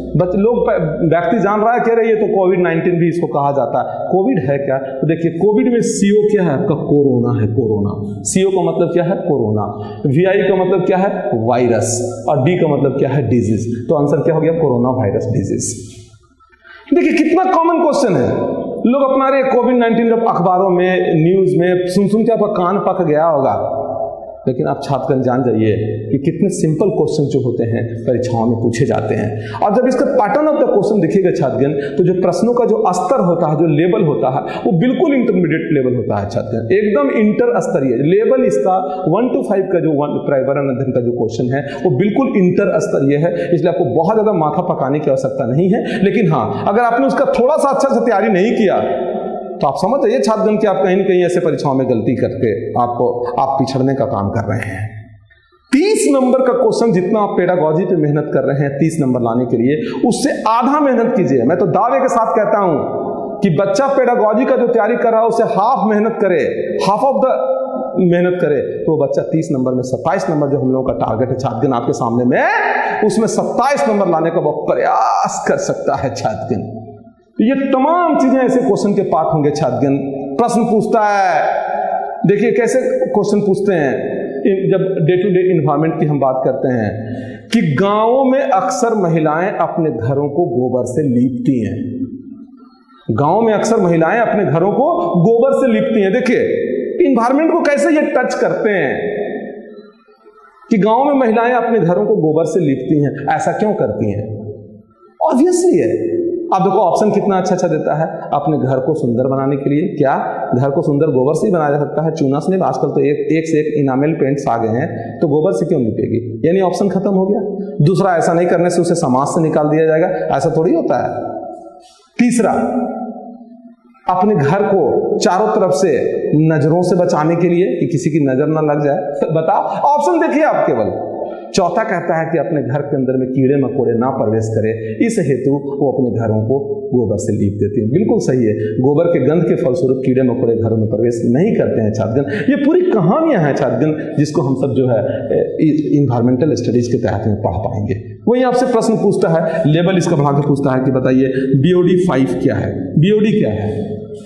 S2: व्यक्ति जान रहा है, कह रहे ये तो कोविड-19 भी इसको कहा जाता है। कोविड है क्या? तो देखिए कोविड में CO क्या है आपका? कोरोना है। कोरोना, CO का मतलब क्या है? कोरोना। VI का मतलब क्या है? वायरस। और D का मतलब क्या है? डिजीज। तो आंसर क्या हो गया? Corona virus disease. देखिए कितना कॉमन क्वेश्चन है। लोग अपना रहे कोविड-19 जब अखबारों में, न्यूज में सुन के आपका कान पक गया होगा, लेकिन आप छात्रगण जान जाइए कि कितने सिंपल क्वेश्चन जो होते हैं परीक्षाओं में पूछे जाते हैं। और जब इसका पैटर्न ऑफ द क्वेश्चन देखिएगा छात्रगण, तो जो प्रश्नों का जो स्तर होता है, जो लेवल होता है, वो बिल्कुल इंटरमीडिएट लेवल होता है छात्रगण, एकदम इंटर स्तरीय लेवल। इसका 1 to 5 का जो पर्यावरण अध्ययन का जो क्वेश्चन है, वो बिल्कुल इंटर स्तरीय है। इसलिए आपको बहुत ज्यादा माथा पकाने की आवश्यकता नहीं है। लेकिन हाँ, अगर आपने उसका थोड़ा सा अच्छा से तैयारी नहीं किया, तो आप समझ जाइए छात्रगण कि आप कहीं न कहीं ऐसे परीक्षाओं में गलती करके आप पिछड़ने का काम कर रहे हैं। 30 नंबर का क्वेश्चन जितना आप पेडागोजी पे मेहनत कर रहे हैं 30 नंबर लाने के लिए, उससे आधा मेहनत कीजिए। मैं तो दावे के साथ कहता हूं कि बच्चा पेडागोजी का जो तैयारी कर रहा है उससे हाफ मेहनत करे, हाफ ऑफ द मेहनत करे, तो बच्चा 30 नंबर में 27 नंबर जो हम लोगों का टारगेट है छात्रगण आपके सामने में, उसमें 27 नंबर लाने का वो प्रयास कर सकता है छात्रगण। ये तमाम चीजें ऐसे क्वेश्चन के पार्ट होंगे छात्रगण। प्रश्न पूछता है, देखिए कैसे क्वेश्चन पूछते हैं जब डे टू डे इन्वायरमेंट की हम बात करते हैं कि गांवों में अक्सर महिलाएं अपने घरों को गोबर से लीपती हैं। गांव में अक्सर महिलाएं अपने घरों को गोबर से लीपती हैं। देखिए इन्वायरमेंट को कैसे ये टच करते हैं कि गांव में महिलाएं अपने घरों को गोबर से लीपती हैं। ऐसा क्यों करती हैं? ऑब्वियसली है। आप देखो ऑप्शन कितना अच्छा देता है, अपने घर को सुंदर बनाने के लिए। क्या घर को सुंदर गोबर से ही बनाया जा सकता है, चूना से नहीं? आजकल तो एक से एक इनामेल पेंट्स आ गए हैं, तो गोबर से क्यों लिपेगी? यानी ऑप्शन खत्म हो गया। दूसरा, ऐसा नहीं करने से उसे समाज से निकाल दिया जाएगा, ऐसा थोड़ी होता है। तीसरा, अपने घर को चारों तरफ से नजरों से बचाने के लिए कि किसी की नजर ना लग जाए। बताओ, ऑप्शन देखिए आप केवल। चौथा कहता है कि अपने घर के अंदर में कीड़े मकोड़े ना प्रवेश करें, इस हेतु वो अपने घरों को गोबर से लीप देती है। बिल्कुल सही है, गोबर के गंध के फलस्वरूप कीड़े मकोड़े घरों में प्रवेश नहीं करते हैं छात्रगण। ये पूरी कहानियां हैं छात्रगण, जिसको हम सब जो है इन्वायरमेंटल स्टडीज के तहत में पढ़ पाएंगे। वही आपसे प्रश्न पूछता है, लेवल इसका बढ़ा के पूछता है कि बताइए BOD 5 क्या है? BOD क्या है?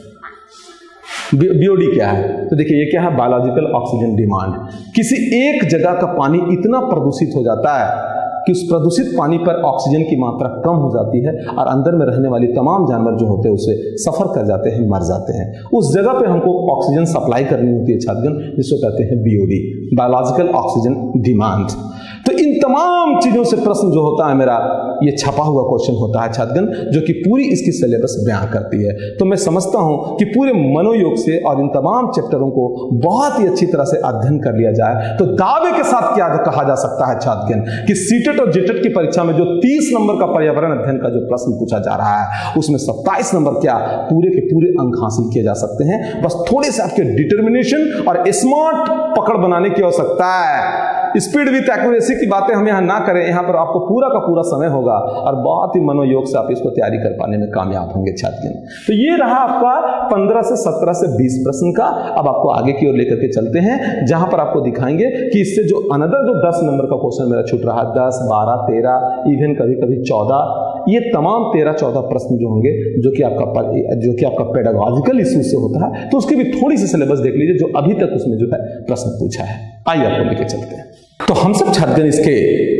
S2: BOD क्या है? तो देखिए ये क्या है, बायोलॉजिकल ऑक्सीजन डिमांड। किसी एक जगह का पानी इतना प्रदूषित हो जाता है कि उस प्रदूषित पानी पर ऑक्सीजन की मात्रा कम हो जाती है और अंदर में रहने वाली तमाम जानवर जो होते हैं उसे सफर कर जाते हैं, मर जाते हैं। उस जगह पे हमको ऑक्सीजन सप्लाई करनी होती है छात्रगण, जिसको कहते हैं BOD, बायोलॉजिकल ऑक्सीजन डिमांड। तो इन तमाम चीजों से प्रश्न जो होता है मेरा, ये छपा हुआ क्वेश्चन होता है छात्रगण, जो कि पूरी इसकी सिलेबस बयां करती है। तो मैं समझता हूं कि पूरे मनोयोग से और इन तमाम चैप्टरों को बहुत ही अच्छी तरह से अध्ययन कर लिया जाए तो दावे के साथ क्या कहा जा सकता है छात्रगण कि सीटेट और जेटेट की परीक्षा में जो 30 नंबर का पर्यावरण अध्ययन का जो प्रश्न पूछा जा रहा है, उसमें 27 नंबर क्या पूरे के पूरे अंक हासिल किए जा सकते हैं। बस थोड़े से आपके डिटर्मिनेशन और स्मार्ट पकड़ बनाने की आवश्यकता है। स्पीड विथ एक्यूरेसी की बातें हम यहां ना करें, यहां पर आपको पूरा का पूरा समय होगा और बहुत ही मनोयोग से आप इसको तैयारी कर पाने में कामयाब होंगे छात्रगण। तो ये रहा आपका 15 से 17 से 20 प्रश्न का। अब आपको आगे की ओर लेकर के चलते हैं, जहां पर आपको दिखाएंगे कि इससे जो अनदर जो 10 नंबर का क्वेश्चन मेरा छूट रहा, 10, 12, 13, इवन कभी कभी 14, ये तमाम 13-14 प्रश्न जो होंगे जो कि आपका पेडागॉजिकल इशू से होता है, तो उसकी भी थोड़ी सी सिलेबस देख लीजिए जो अभी तक उसमें जो है प्रश्न पूछा है। आइए आपको लेके चलते हैं। तो हम सब छात्रगण इसके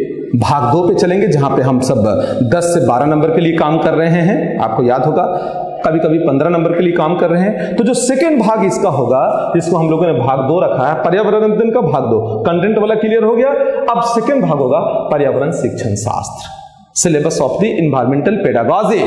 S2: भाग 2 पे चलेंगे, जहां पे हम सब 10 से 12 नंबर के लिए काम कर रहे हैं। आपको याद होगा कभी कभी 15 नंबर के लिए काम कर रहे हैं। तो जो सेकंड भाग इसका होगा, जिसको हम लोगों ने भाग 2 रखा है, पर्यावरण अध्ययन का भाग 2, कंटेंट वाला क्लियर हो गया। अब सेकंड भाग होगा पर्यावरण शिक्षण शास्त्र, syllabus of the environmental pedagogy.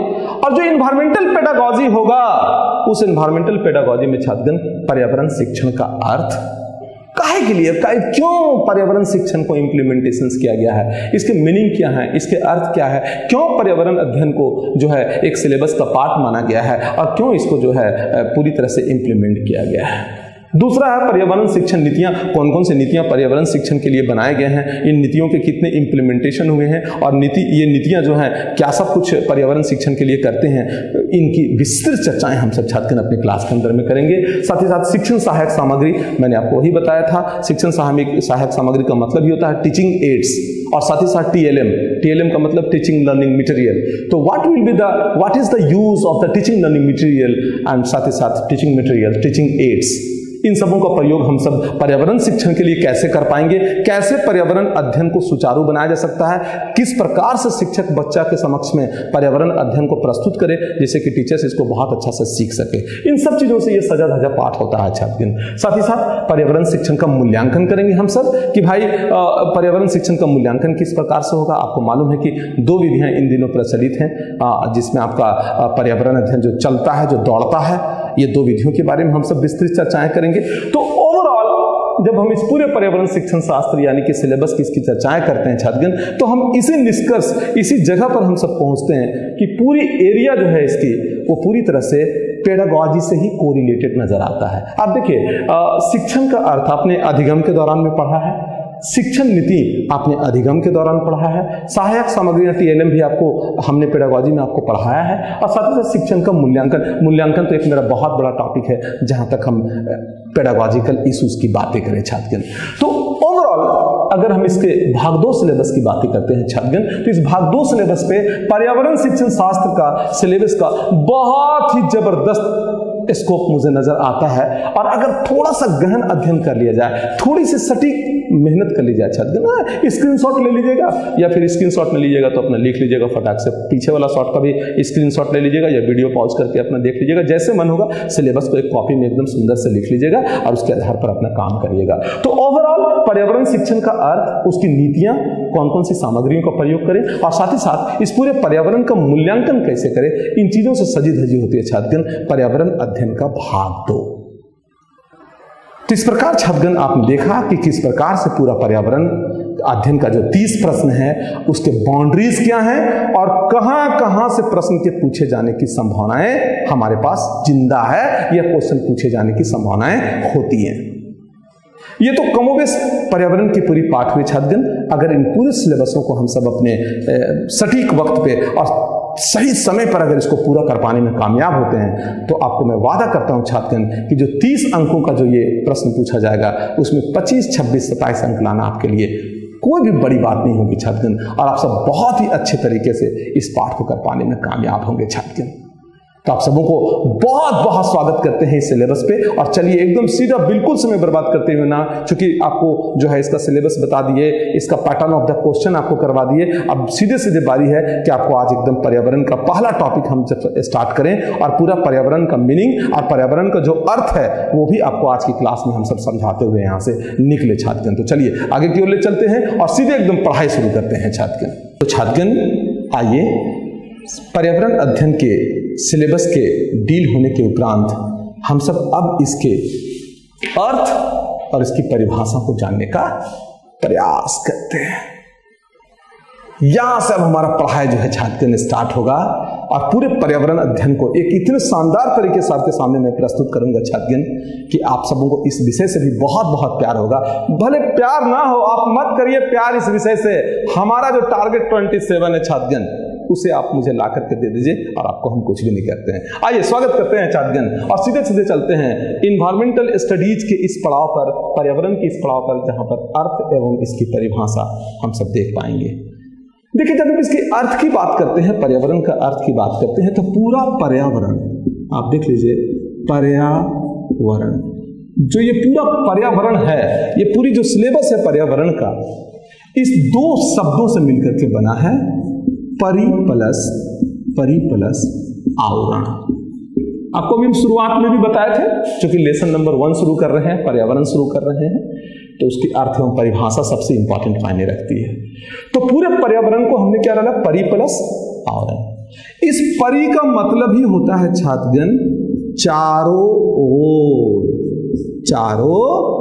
S2: और जो इन्वायरमेंटल पेडागॉजी होगा, उस इन्वायरमेंटल पेडागॉजी में छात्रगण पर्यावरण शिक्षण का अर्थ काहे के लिए, क्यों पर्यावरण शिक्षण को इंप्लीमेंटेशन किया गया है, इसके मीनिंग क्या है, इसके अर्थ क्या है, क्यों पर्यावरण अध्ययन को जो है एक सिलेबस का पार्ट माना गया है और क्यों इसको जो है पूरी तरह से इंप्लीमेंट किया गया है। दूसरा है पर्यावरण शिक्षण नीतियां, कौन कौन सी नीतियां पर्यावरण शिक्षण के लिए बनाए गए हैं, इन नीतियों के कितने इंप्लीमेंटेशन हुए हैं और ये नीतियां जो हैं क्या सब कुछ पर्यावरण शिक्षण के लिए करते हैं, इनकी विस्तृत चर्चाएं हम सब छात्र अपने क्लास के अंदर में करेंगे। साथ ही साथ शिक्षण सहायक सामग्री, मैंने आपको वही बताया था, शिक्षण सहायक सामग्री का मतलब ही होता है टीचिंग एड्स, और साथ ही साथ TLM का मतलब टीचिंग लर्निंग मटेरियल। तो what is the use of the teaching learning material and साथ ही साथ टीचिंग मटेरियल, टीचिंग एड्स, इन सबों का प्रयोग हम सब पर्यावरण शिक्षण के लिए कैसे कर पाएंगे, कैसे पर्यावरण अध्ययन को सुचारू बनाया जा सकता है, किस प्रकार से शिक्षक बच्चा के समक्ष में पर्यावरण अध्ययन को प्रस्तुत करे जिससे कि टीचर्स इसको बहुत अच्छा से सीख सके। इन सब चीजों से ये सजा धजा पाठ होता है छात्रगण। साथ ही साथ पर्यावरण शिक्षण का मूल्यांकन करेंगे हम सब कि भाई पर्यावरण शिक्षण का मूल्यांकन किस प्रकार से होगा। आपको मालूम है कि 2 विधियां इन दिनों प्रचलित हैं, जिसमें आपका पर्यावरण अध्ययन जो चलता है, जो दौड़ता है, ये 2 विधियों के बारे में हम सब विस्तृत चर्चाएं करेंगे। तो ओवरऑल जब हम इस पूरे पर्यावरण शिक्षण शास्त्र यानी कि सिलेबस की इसकी चर्चाएं करते हैं छात्रगण, तो हम इसी निष्कर्ष, इसी जगह पर हम सब पहुंचते हैं कि पूरी एरिया जो है इसकी वो पूरी तरह से पेडागॉजी से ही कोरिलेटेड नजर आता है। आप देखिए शिक्षण का अर्थ आपने अधिगम के दौरान में पढ़ा है, शिक्षण नीति आपने अधिगम के दौरान पढ़ा है, सहायक सामग्री TLM भी आपको हमने पेडागॉजी में आपको पढ़ाया है, और साथ ही साथ शिक्षण का मूल्यांकन तो एक मेरा बहुत बड़ा टॉपिक है जहां तक हम पेडागॉजिकल इश्यूज की बातें करें छात्रगण। तो ओवरऑल ओवरऑल अगर हम इसके भाग 2 सिलेबस की बातें करते हैं छात्रगण, तो इस भाग 2 सिलेबस पे पर्यावरण शिक्षण शास्त्र का सिलेबस का बहुत ही जबरदस्त स्कोप मुझे नजर आता है। और अगर थोड़ा सा गहन अध्ययन कर लिया जाए, थोड़ी सी सटीक मेहनत कर ली जाए छात्रगण, स्क्रीनशॉट ले लीजिएगा या फिर स्क्रीनशॉट में लीजिएगा तो अपना लिख लीजिएगा फटाक से, पीछे वाला शॉट का भी स्क्रीनशॉट ले लीजिएगा या वीडियो पॉज करके अपना देख लीजिएगा, जैसे मन होगा सिलेबस को एक कॉपी में एकदम सुंदर से लिख लीजिएगा और उसके आधार पर अपना काम करिएगा। तो ओवरऑल पर्यावरण शिक्षण का अर्थ, उसकी नीतियां, कौन कौन सी सामग्रियों का प्रयोग करें और साथ ही साथ इस पूरे पर्यावरण का मूल्यांकन कैसे करें, इन चीजों से सजी धजी होती है छात्रगण पर्यावरण अध्ययन का भाग 2। तो इस प्रकार छात्रगण आपने देखा कि किस प्रकार से पूरा पर्यावरण अध्ययन का जो 30 प्रश्न है उसके बाउंड्रीज क्या हैं और कहां से प्रश्न के पूछे जाने की संभावनाएं हमारे पास जिंदा है या क्वेश्चन पूछे जाने की संभावनाएं होती हैं। ये तो कमोबेश पर्यावरण की पूरी पाठ हुई छात्रगण। अगर इन पूरे सिलेबसों को हम सब अपने सटीक वक्त पे और सही समय पर अगर इसको पूरा कर पाने में कामयाब होते हैं तो आपको मैं वादा करता हूं छात्रगण कि जो 30 अंकों का जो ये प्रश्न पूछा जाएगा उसमें 25, 26, 27 अंक लाना आपके लिए कोई भी बड़ी बात नहीं होगी छात्रगण, और आप सब बहुत ही अच्छे तरीके से इस पाठ को कर पाने में कामयाब होंगे छात्रगण। तो आप सबों को बहुत बहुत स्वागत करते हैं इस सिलेबस पे। और चलिए एकदम सीधा बिल्कुल समय बर्बाद करते हुए ना, क्योंकि आपको जो है इसका सिलेबस बता दिए, इसका पैटर्न ऑफ द क्वेश्चन आपको करवा दिए, अब सीधे सीधे बारी है कि आपको आज एकदम पर्यावरण का पहला टॉपिक हम जब स्टार्ट करें और पूरा पर्यावरण का मीनिंग और पर्यावरण का जो अर्थ है वो भी आपको आज की क्लास में हम सब समझाते हुए यहाँ से निकले छात्रगण। तो चलिए आगे की ओर ले चलते हैं और सीधे एकदम पढ़ाई शुरू करते हैं छात्रगण। तो छात्रगण आइए, पर्यावरण अध्ययन के सिलेबस के डील होने के उपरांत हम सब अब इसके अर्थ और इसकी परिभाषा को जानने का प्रयास करते हैं। यहां से अब हमारा पढ़ाई जो है छात्रगण स्टार्ट होगा और पूरे पर्यावरण अध्ययन को एक इतने शानदार तरीके से आपके सामने मैं प्रस्तुत करूंगा छात्रगण कि आप सबों को इस विषय से भी बहुत बहुत प्यार होगा। भले प्यार ना हो, आप मत करिए प्यार इस विषय से, हमारा जो टारगेट 27 है छात्रगण उसे आप मुझे ला करके दे दीजिए और आपको हम कुछ भी नहीं करते हैं। आइए स्वागत करते हैं छात्रगण और सीधे सीधे चलते हैं इन्वायरमेंटल स्टडीज के इस पड़ाव पर, पर्यावरण के इस पड़ाव पर, जहां पर अर्थ एवं इसकी परिभाषा हम सब देख पाएंगे। देखिए, जब हम इसके अर्थ की बात करते हैं, पर्यावरण का अर्थ की बात करते हैं, तो पूरा पर्यावरण आप देख लीजिए, पर्यावरण जो ये पूरा पर्यावरण है, ये पूरी जो सिलेबस है पर्यावरण का, इस 2 शब्दों से मिलकर के बना है, परि प्लस आवरण। आपको अभी हम शुरुआत में भी बताए थे, क्योंकि लेसन नंबर 1 शुरू कर रहे हैं, पर्यावरण शुरू कर रहे हैं, तो उसकी अर्थ एवं परिभाषा सबसे इंपॉर्टेंट मायने रखती है। तो पूरे पर्यावरण को हमने क्या डाला, परि प्लस आवरण। इस परि का मतलब ही होता है छात्रगण चारों ओर, चारों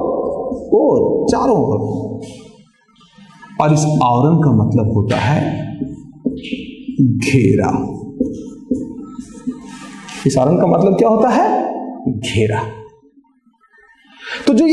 S2: ओर, और इस आवरण का मतलब होता है घेरा। इस आवरण का मतलब क्या होता है, घेरा। तो जो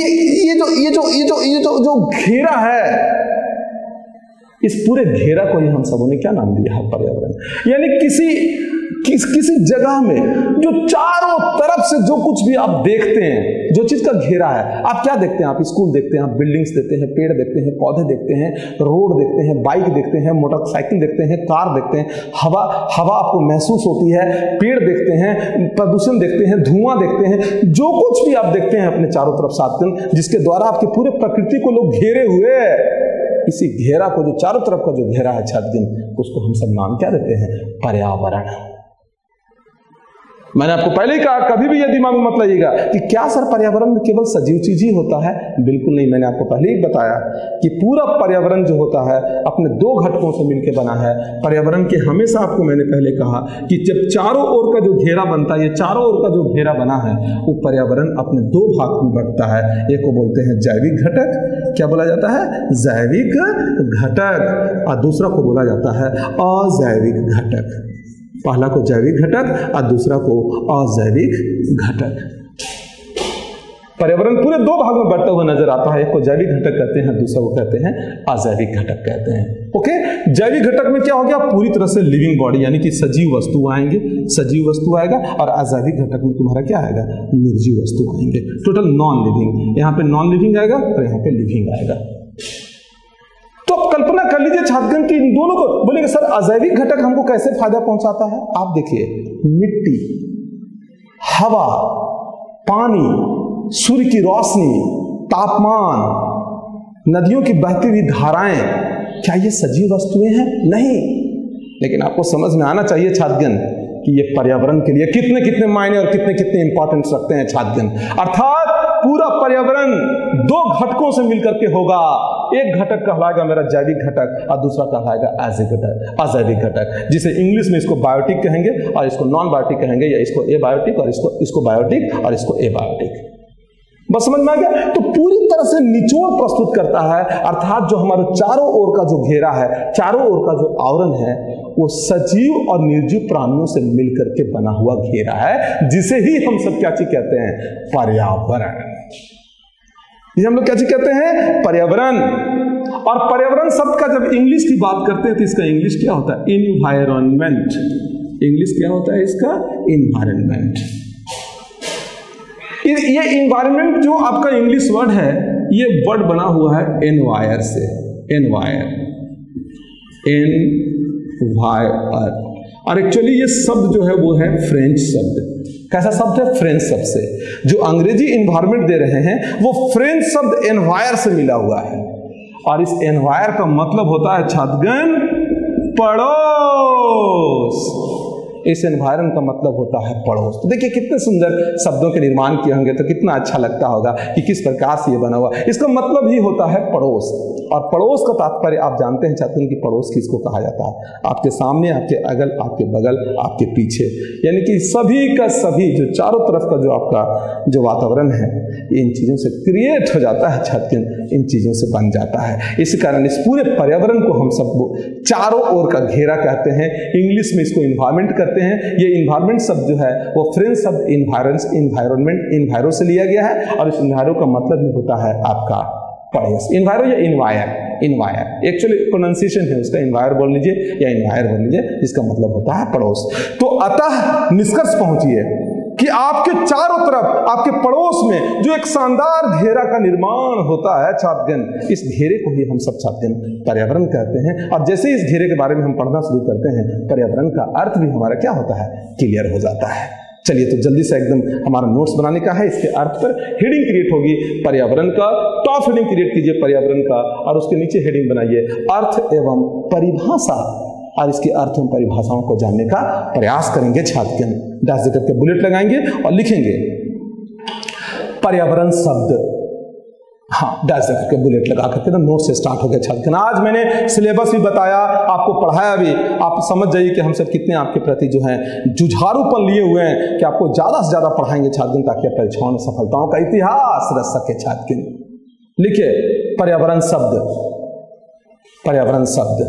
S2: जो घेरा है, इस पूरे घेरा को ही हम सबों ने क्या नाम दिया है, पर्यावरण। यानी किसी जगह में जो चारों तरफ से जो कुछ भी आप देखते हैं, जो चीज का घेरा है, आप क्या देखते हैं, आप स्कूल देखते हैं, आप बिल्डिंग्स देखते हैं, पेड़ देखते हैं, पौधे देखते हैं, रोड देखते हैं, बाइक देखते हैं, मोटरसाइकिल देखते हैं, कार देखते हैं, हवा आपको महसूस होती है, पेड़ देखते हैं, प्रदूषण देखते हैं, धुआं देखते हैं, जो कुछ भी आप देखते हैं अपने चारों तरफ साथन, जिसके द्वारा आपकी पूरे प्रकृति को लोग घेरे हुए, इसी घेरा को, जो चारों तरफ का जो घेरा है छात्रगण, उसको हम सब नाम क्या देते हैं, पर्यावरण। मैंने आपको पहले ही कहा, कभी भी ये दिमाग में मत लाइएगा कि क्या सर पर्यावरण में केवल सजीव चीज ही होता है। बिल्कुल नहीं, मैंने आपको पहले ही बताया कि पूरा पर्यावरण जो होता है अपने 2 घटकों से मिलकर बना है। पर्यावरण के हमेशा आपको मैंने पहले कहा कि जब चारों ओर का जो घेरा बनता है, ये चारों ओर का जो घेरा बना है, वो पर्यावरण अपने 2 भाग में बंटता है। एक को बोलते हैं जैविक घटक, क्या बोला जाता है, जैविक घटक, और दूसरा को बोला जाता है अजैविक घटक। पहला को जैविक घटक और दूसरा को अजैविक घटक। पर्यावरण पूरे 2 भाग में बढ़ता हुआ नजर आता है, एक को जैविक घटक कहते हैं, दूसरा को कहते हैं अजैविक घटक कहते हैं। ओके, जैविक घटक में क्या हो गया, पूरी तरह से लिविंग बॉडी, यानी कि सजीव वस्तु आएंगे, सजीव वस्तु आएगा, और अजैविक घटक में तुम्हारा क्या आएगा, निर्जीव वस्तु आएंगे, टोटल नॉन लिविंग। यहाँ पे नॉन लिविंग आएगा और यहाँ पे लिविंग आएगा। तो अब कल्पना कर लीजिए छात्रगण की इन दोनों को बोलेंगे सर अजैविक घटक हमको कैसे फायदा पहुंचाता है। आप देखिए मिट्टी, हवा, पानी, सूर्य की रोशनी, तापमान, नदियों की बहती हुई धाराएं, क्या ये सजीव वस्तुएं हैं? नहीं। लेकिन आपको समझ में आना चाहिए छात्रगण कि ये पर्यावरण के लिए कितने कितने मायने और कितने कितने इंपॉर्टेंस रखते हैं छात्रगण। अर्थात पूरा पर्यावरण दो घटकों से मिलकर के होगा। एक घटक कहलाएगा मेरा जैविक घटक और दूसरा कहलाएगा अजैविक घटक, जिसे इंग्लिश में इसको बायोटिक कहेंगे और इसको नॉन बायोटिक कहेंगे, या इसको एबायोटिक और इसको बायोटिक और इसको एबायोटिक। बस समझ में आ गया? तो पूरी तरह से निचोड़ प्रस्तुत करता है। अर्थात जो हमारे चारों ओर का जो घेरा है, चारों ओर का जो आवरण है, वो सजीव और निर्जीव प्राणियों से मिलकर के बना हुआ घेरा है, जिसे ही हम सब क्या चीज कहते हैं? पर्यावरण। ये हम लोग क्या चीज कहते हैं? पर्यावरण। और पर्यावरण शब्द का जब इंग्लिश की बात करते हैं तो इसका इंग्लिश क्या होता है? इन्वायरमेंट। इंग्लिश क्या होता है इसका? इन्वायरमेंट। ये इन्वायरमेंट जो आपका इंग्लिश वर्ड है, ये वर्ड बना हुआ है एनवायर से। एनवायर, और एक्चुअली ये शब्द जो है वो है फ्रेंच शब्द। कैसा शब्द है? फ्रेंच शब्द से। जो अंग्रेजी इन्वायरमेंट दे रहे हैं वो फ्रेंच शब्द एनवायर से मिला हुआ है, और इस एनवायर का मतलब होता है छात्रगण पड़ोस। इस एनवायरमेंट का मतलब होता है पड़ोस। तो देखिए कितने सुंदर शब्दों के निर्माण किए होंगे तो कितना अच्छा लगता होगा कि किस प्रकार से ये बना हुआ। इसका मतलब ही होता है पड़ोस, और पड़ोस का तात्पर्य आप जानते हैं छात्रों की पड़ोस किसको कहा जाता है? आपके सामने, आपके अगल, आपके बगल, आपके पीछे, यानी कि सभी का सभी जो चारों तरफ का जो आपका जो वातावरण है, इन चीजों से क्रिएट हो जाता है छात्र, इन चीजों से बन जाता है। इसी कारण इस पूरे पर्यावरण को हम सब चारों ओर का घेरा कहते हैं। इंग्लिश में इसको इन्वायरमेंट कहते हैं। ये इन्वायरमेंट शब्द जो है वो फ्रेंच शब्द इन्वायरो से लिया गया है, और इस इन्वायरो का मतलब होता है आपका पड़ोस। इन्वायरो या इन्वायर एक्चुअली प्रोनाउंसिएशन है उसका, इन्वायर बोल लीजिए या इन्वायर बोल लीजिए, जिसका मतलब होता है पड़ोस। तो अतः निष्कर्ष पहुंचिए कि आपके चारों तरफ, आपके पड़ोस में जो एक शानदार घेरा का निर्माण होता है छात्रगण, इस घेरे को ही हम सब छात्रगण पर्यावरण कहते हैं। और जैसे ही इस घेरे के बारे में हम पढ़ना शुरू करते हैं, पर्यावरण का अर्थ भी हमारा क्या होता है? क्लियर हो जाता है। चलिए तो जल्दी से एकदम हमारा नोट्स बनाने का है। इसके अर्थ पर हेडिंग क्रिएट होगी पर्यावरण का, टॉप हेडिंग क्रिएट कीजिए पर्यावरण का, और उसके नीचे हेडिंग बनाइए अर्थ एवं परिभाषा, और इसके अर्थ एवं परिभाषाओं को जानने का प्रयास करेंगे छात्रगण। डैश देकर के बुलेट लगाएंगे और लिखेंगे पर्यावरण शब्द। हाँ, डैश देकर के बुलेट लगा करके ना नोट से स्टार्ट हो गया छात्रगण। आज मैंने सिलेबस भी बताया, आपको पढ़ाया भी। आप समझ जाइए कि हम सब कितने आपके प्रति जो है जुझारूपन लिए हुए हैं कि आपको ज्यादा से ज्यादा पढ़ाएंगे छात्रगण, ताकि आप परीक्षाओं में सफलताओं का इतिहास रच सके छात्रगण। लिखिए पर्यावरण शब्द। पर्यावरण शब्द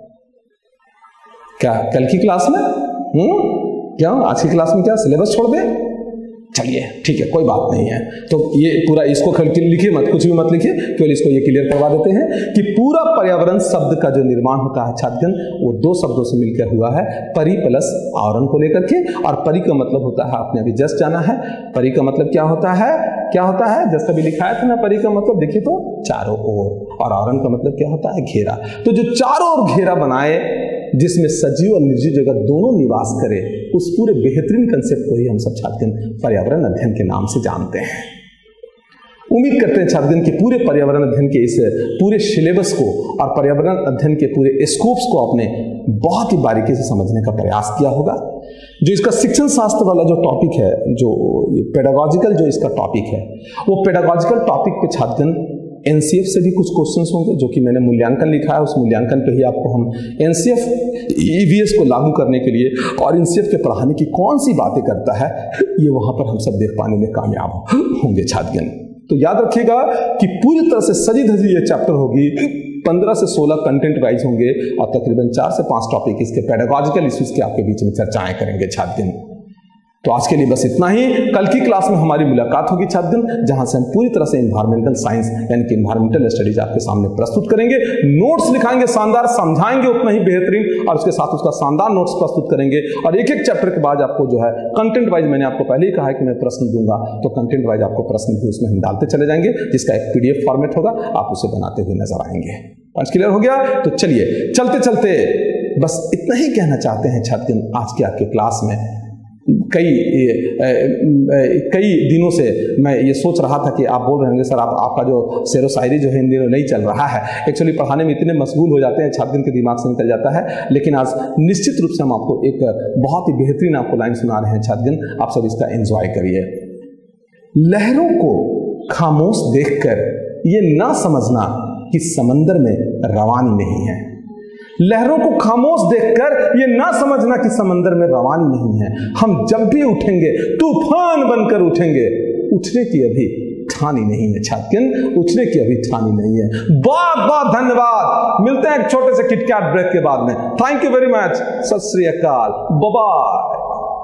S2: क्या कल की क्लास में? क्या आज की क्लास में क्या सिलेबस छोड़ दे? चलिए ठीक है, कोई बात नहीं है। तो ये पूरा इसको लिखिए मत, कुछ भी मत लिखिए, केवल इसको ये क्लियर करवा देते हैं कि पूरा पर्यावरण शब्द का जो निर्माण होता है छात्रगण, वो दो शब्दों से मिलकर हुआ है, परि प्लस आवरण को लेकर के। और परि का मतलब होता है, आपने अभी जस्ट जाना है, परि का मतलब क्या होता है? क्या होता है? जस्ट अभी लिखाया था ना, परि का मतलब देखिए तो चारों ओर, और आवरण का मतलब क्या होता है? घेरा। तो जो चारों ओर घेरा बनाए, जिसमें सजीव और निर्जीव जगत दोनों निवास करे, उस पूरे बेहतरीन कंसेप्ट को ही हम सब छात्रगण पर्यावरण अध्ययन के नाम से जानते हैं। उम्मीद करते हैं छात्रगण कि पूरे पर्यावरण अध्ययन के इस पूरे सिलेबस को और पर्यावरण अध्ययन के पूरे स्कोप्स को आपने बहुत ही बारीकी से समझने का प्रयास किया होगा। जो इसका शिक्षण शास्त्र वाला जो टॉपिक है, जो पेडागॉजिकल जो इसका टॉपिक है, वो पेडागॉजिकल टॉपिक पे छात्रगण एनसीएफ से भी कुछ क्वेश्चंस होंगे, जो कि मैंने मूल्यांकन लिखा है। उस मूल्यांकन पे ही आपको हम एनसीएफ ईवीएस को लागू करने के लिए और एनसीएफ के पढ़ाने की कौन सी बातें करता है, ये वहां पर हम सब देख पाने में कामयाब होंगे छात्रगण। तो याद रखिएगा कि पूरी तरह से सजी धजी ये चैप्टर होगी। 15 से 16 कंटेंट वाइज होंगे, और तकरीबन 4 से 5 टॉपिक इसके पेडागॉजिकल इश्यूज के आपके बीच में चर्चाएं करेंगे छात्रगण। तो आज के लिए बस इतना ही। कल की क्लास में हमारी मुलाकात होगी छात्रगण, जहां से हम पूरी तरह से इन्वायरमेंटल साइंस यानी कि इन्वायरमेंटल स्टडीज आपके सामने प्रस्तुत करेंगे। नोट्स लिखाएंगे शानदार, समझाएंगे उतना ही बेहतरीन, और उसके साथ उसका शानदार नोट्स प्रस्तुत करेंगे। और एक एक चैप्टर के बाद आपको जो है कंटेंट वाइज, मैंने आपको पहले ही कहा है कि मैं प्रश्न दूंगा, तो कंटेंट वाइज आपको प्रश्न भी उसमें हम डालते चले जाएंगे, जिसका एक PDF फॉर्मेट होगा, आप उसे बनाते हुए नजर आएंगे। आज क्लियर हो गया? तो चलिए चलते चलते बस इतना ही कहना चाहते हैं छात्रगण, आज के आपके क्लास में कई दिनों से मैं ये सोच रहा था कि आप बोल रहे होंगे सर आपका जो शेरो शायरी जो है इन दिनों नहीं चल रहा है। एक्चुअली पढ़ाने में इतने मशगूल हो जाते हैं, छात्र के दिमाग से निकल जाता है। लेकिन आज निश्चित रूप से हम आपको एक बहुत ही बेहतरीन आपको लाइन सुना रहे हैं छात्रगण, आप सब इसका एंजॉय करिए। लहरों को खामोश देखकर ये ना समझना कि समंदर में रवानी नहीं है। लहरों को खामोश देखकर ये ना समझना कि समंदर में रवानी नहीं है। हम जब भी उठेंगे तूफान बनकर उठेंगे, उठने की अभी ठानी नहीं है छात्रगण, उठने की अभी ठानी नहीं है। बहुत बहुत धन्यवाद, मिलते हैं एक छोटे से किटकैट ब्रेक के बाद में। थैंक यू वेरी मच, सत श्री अकाल, बाय बाय।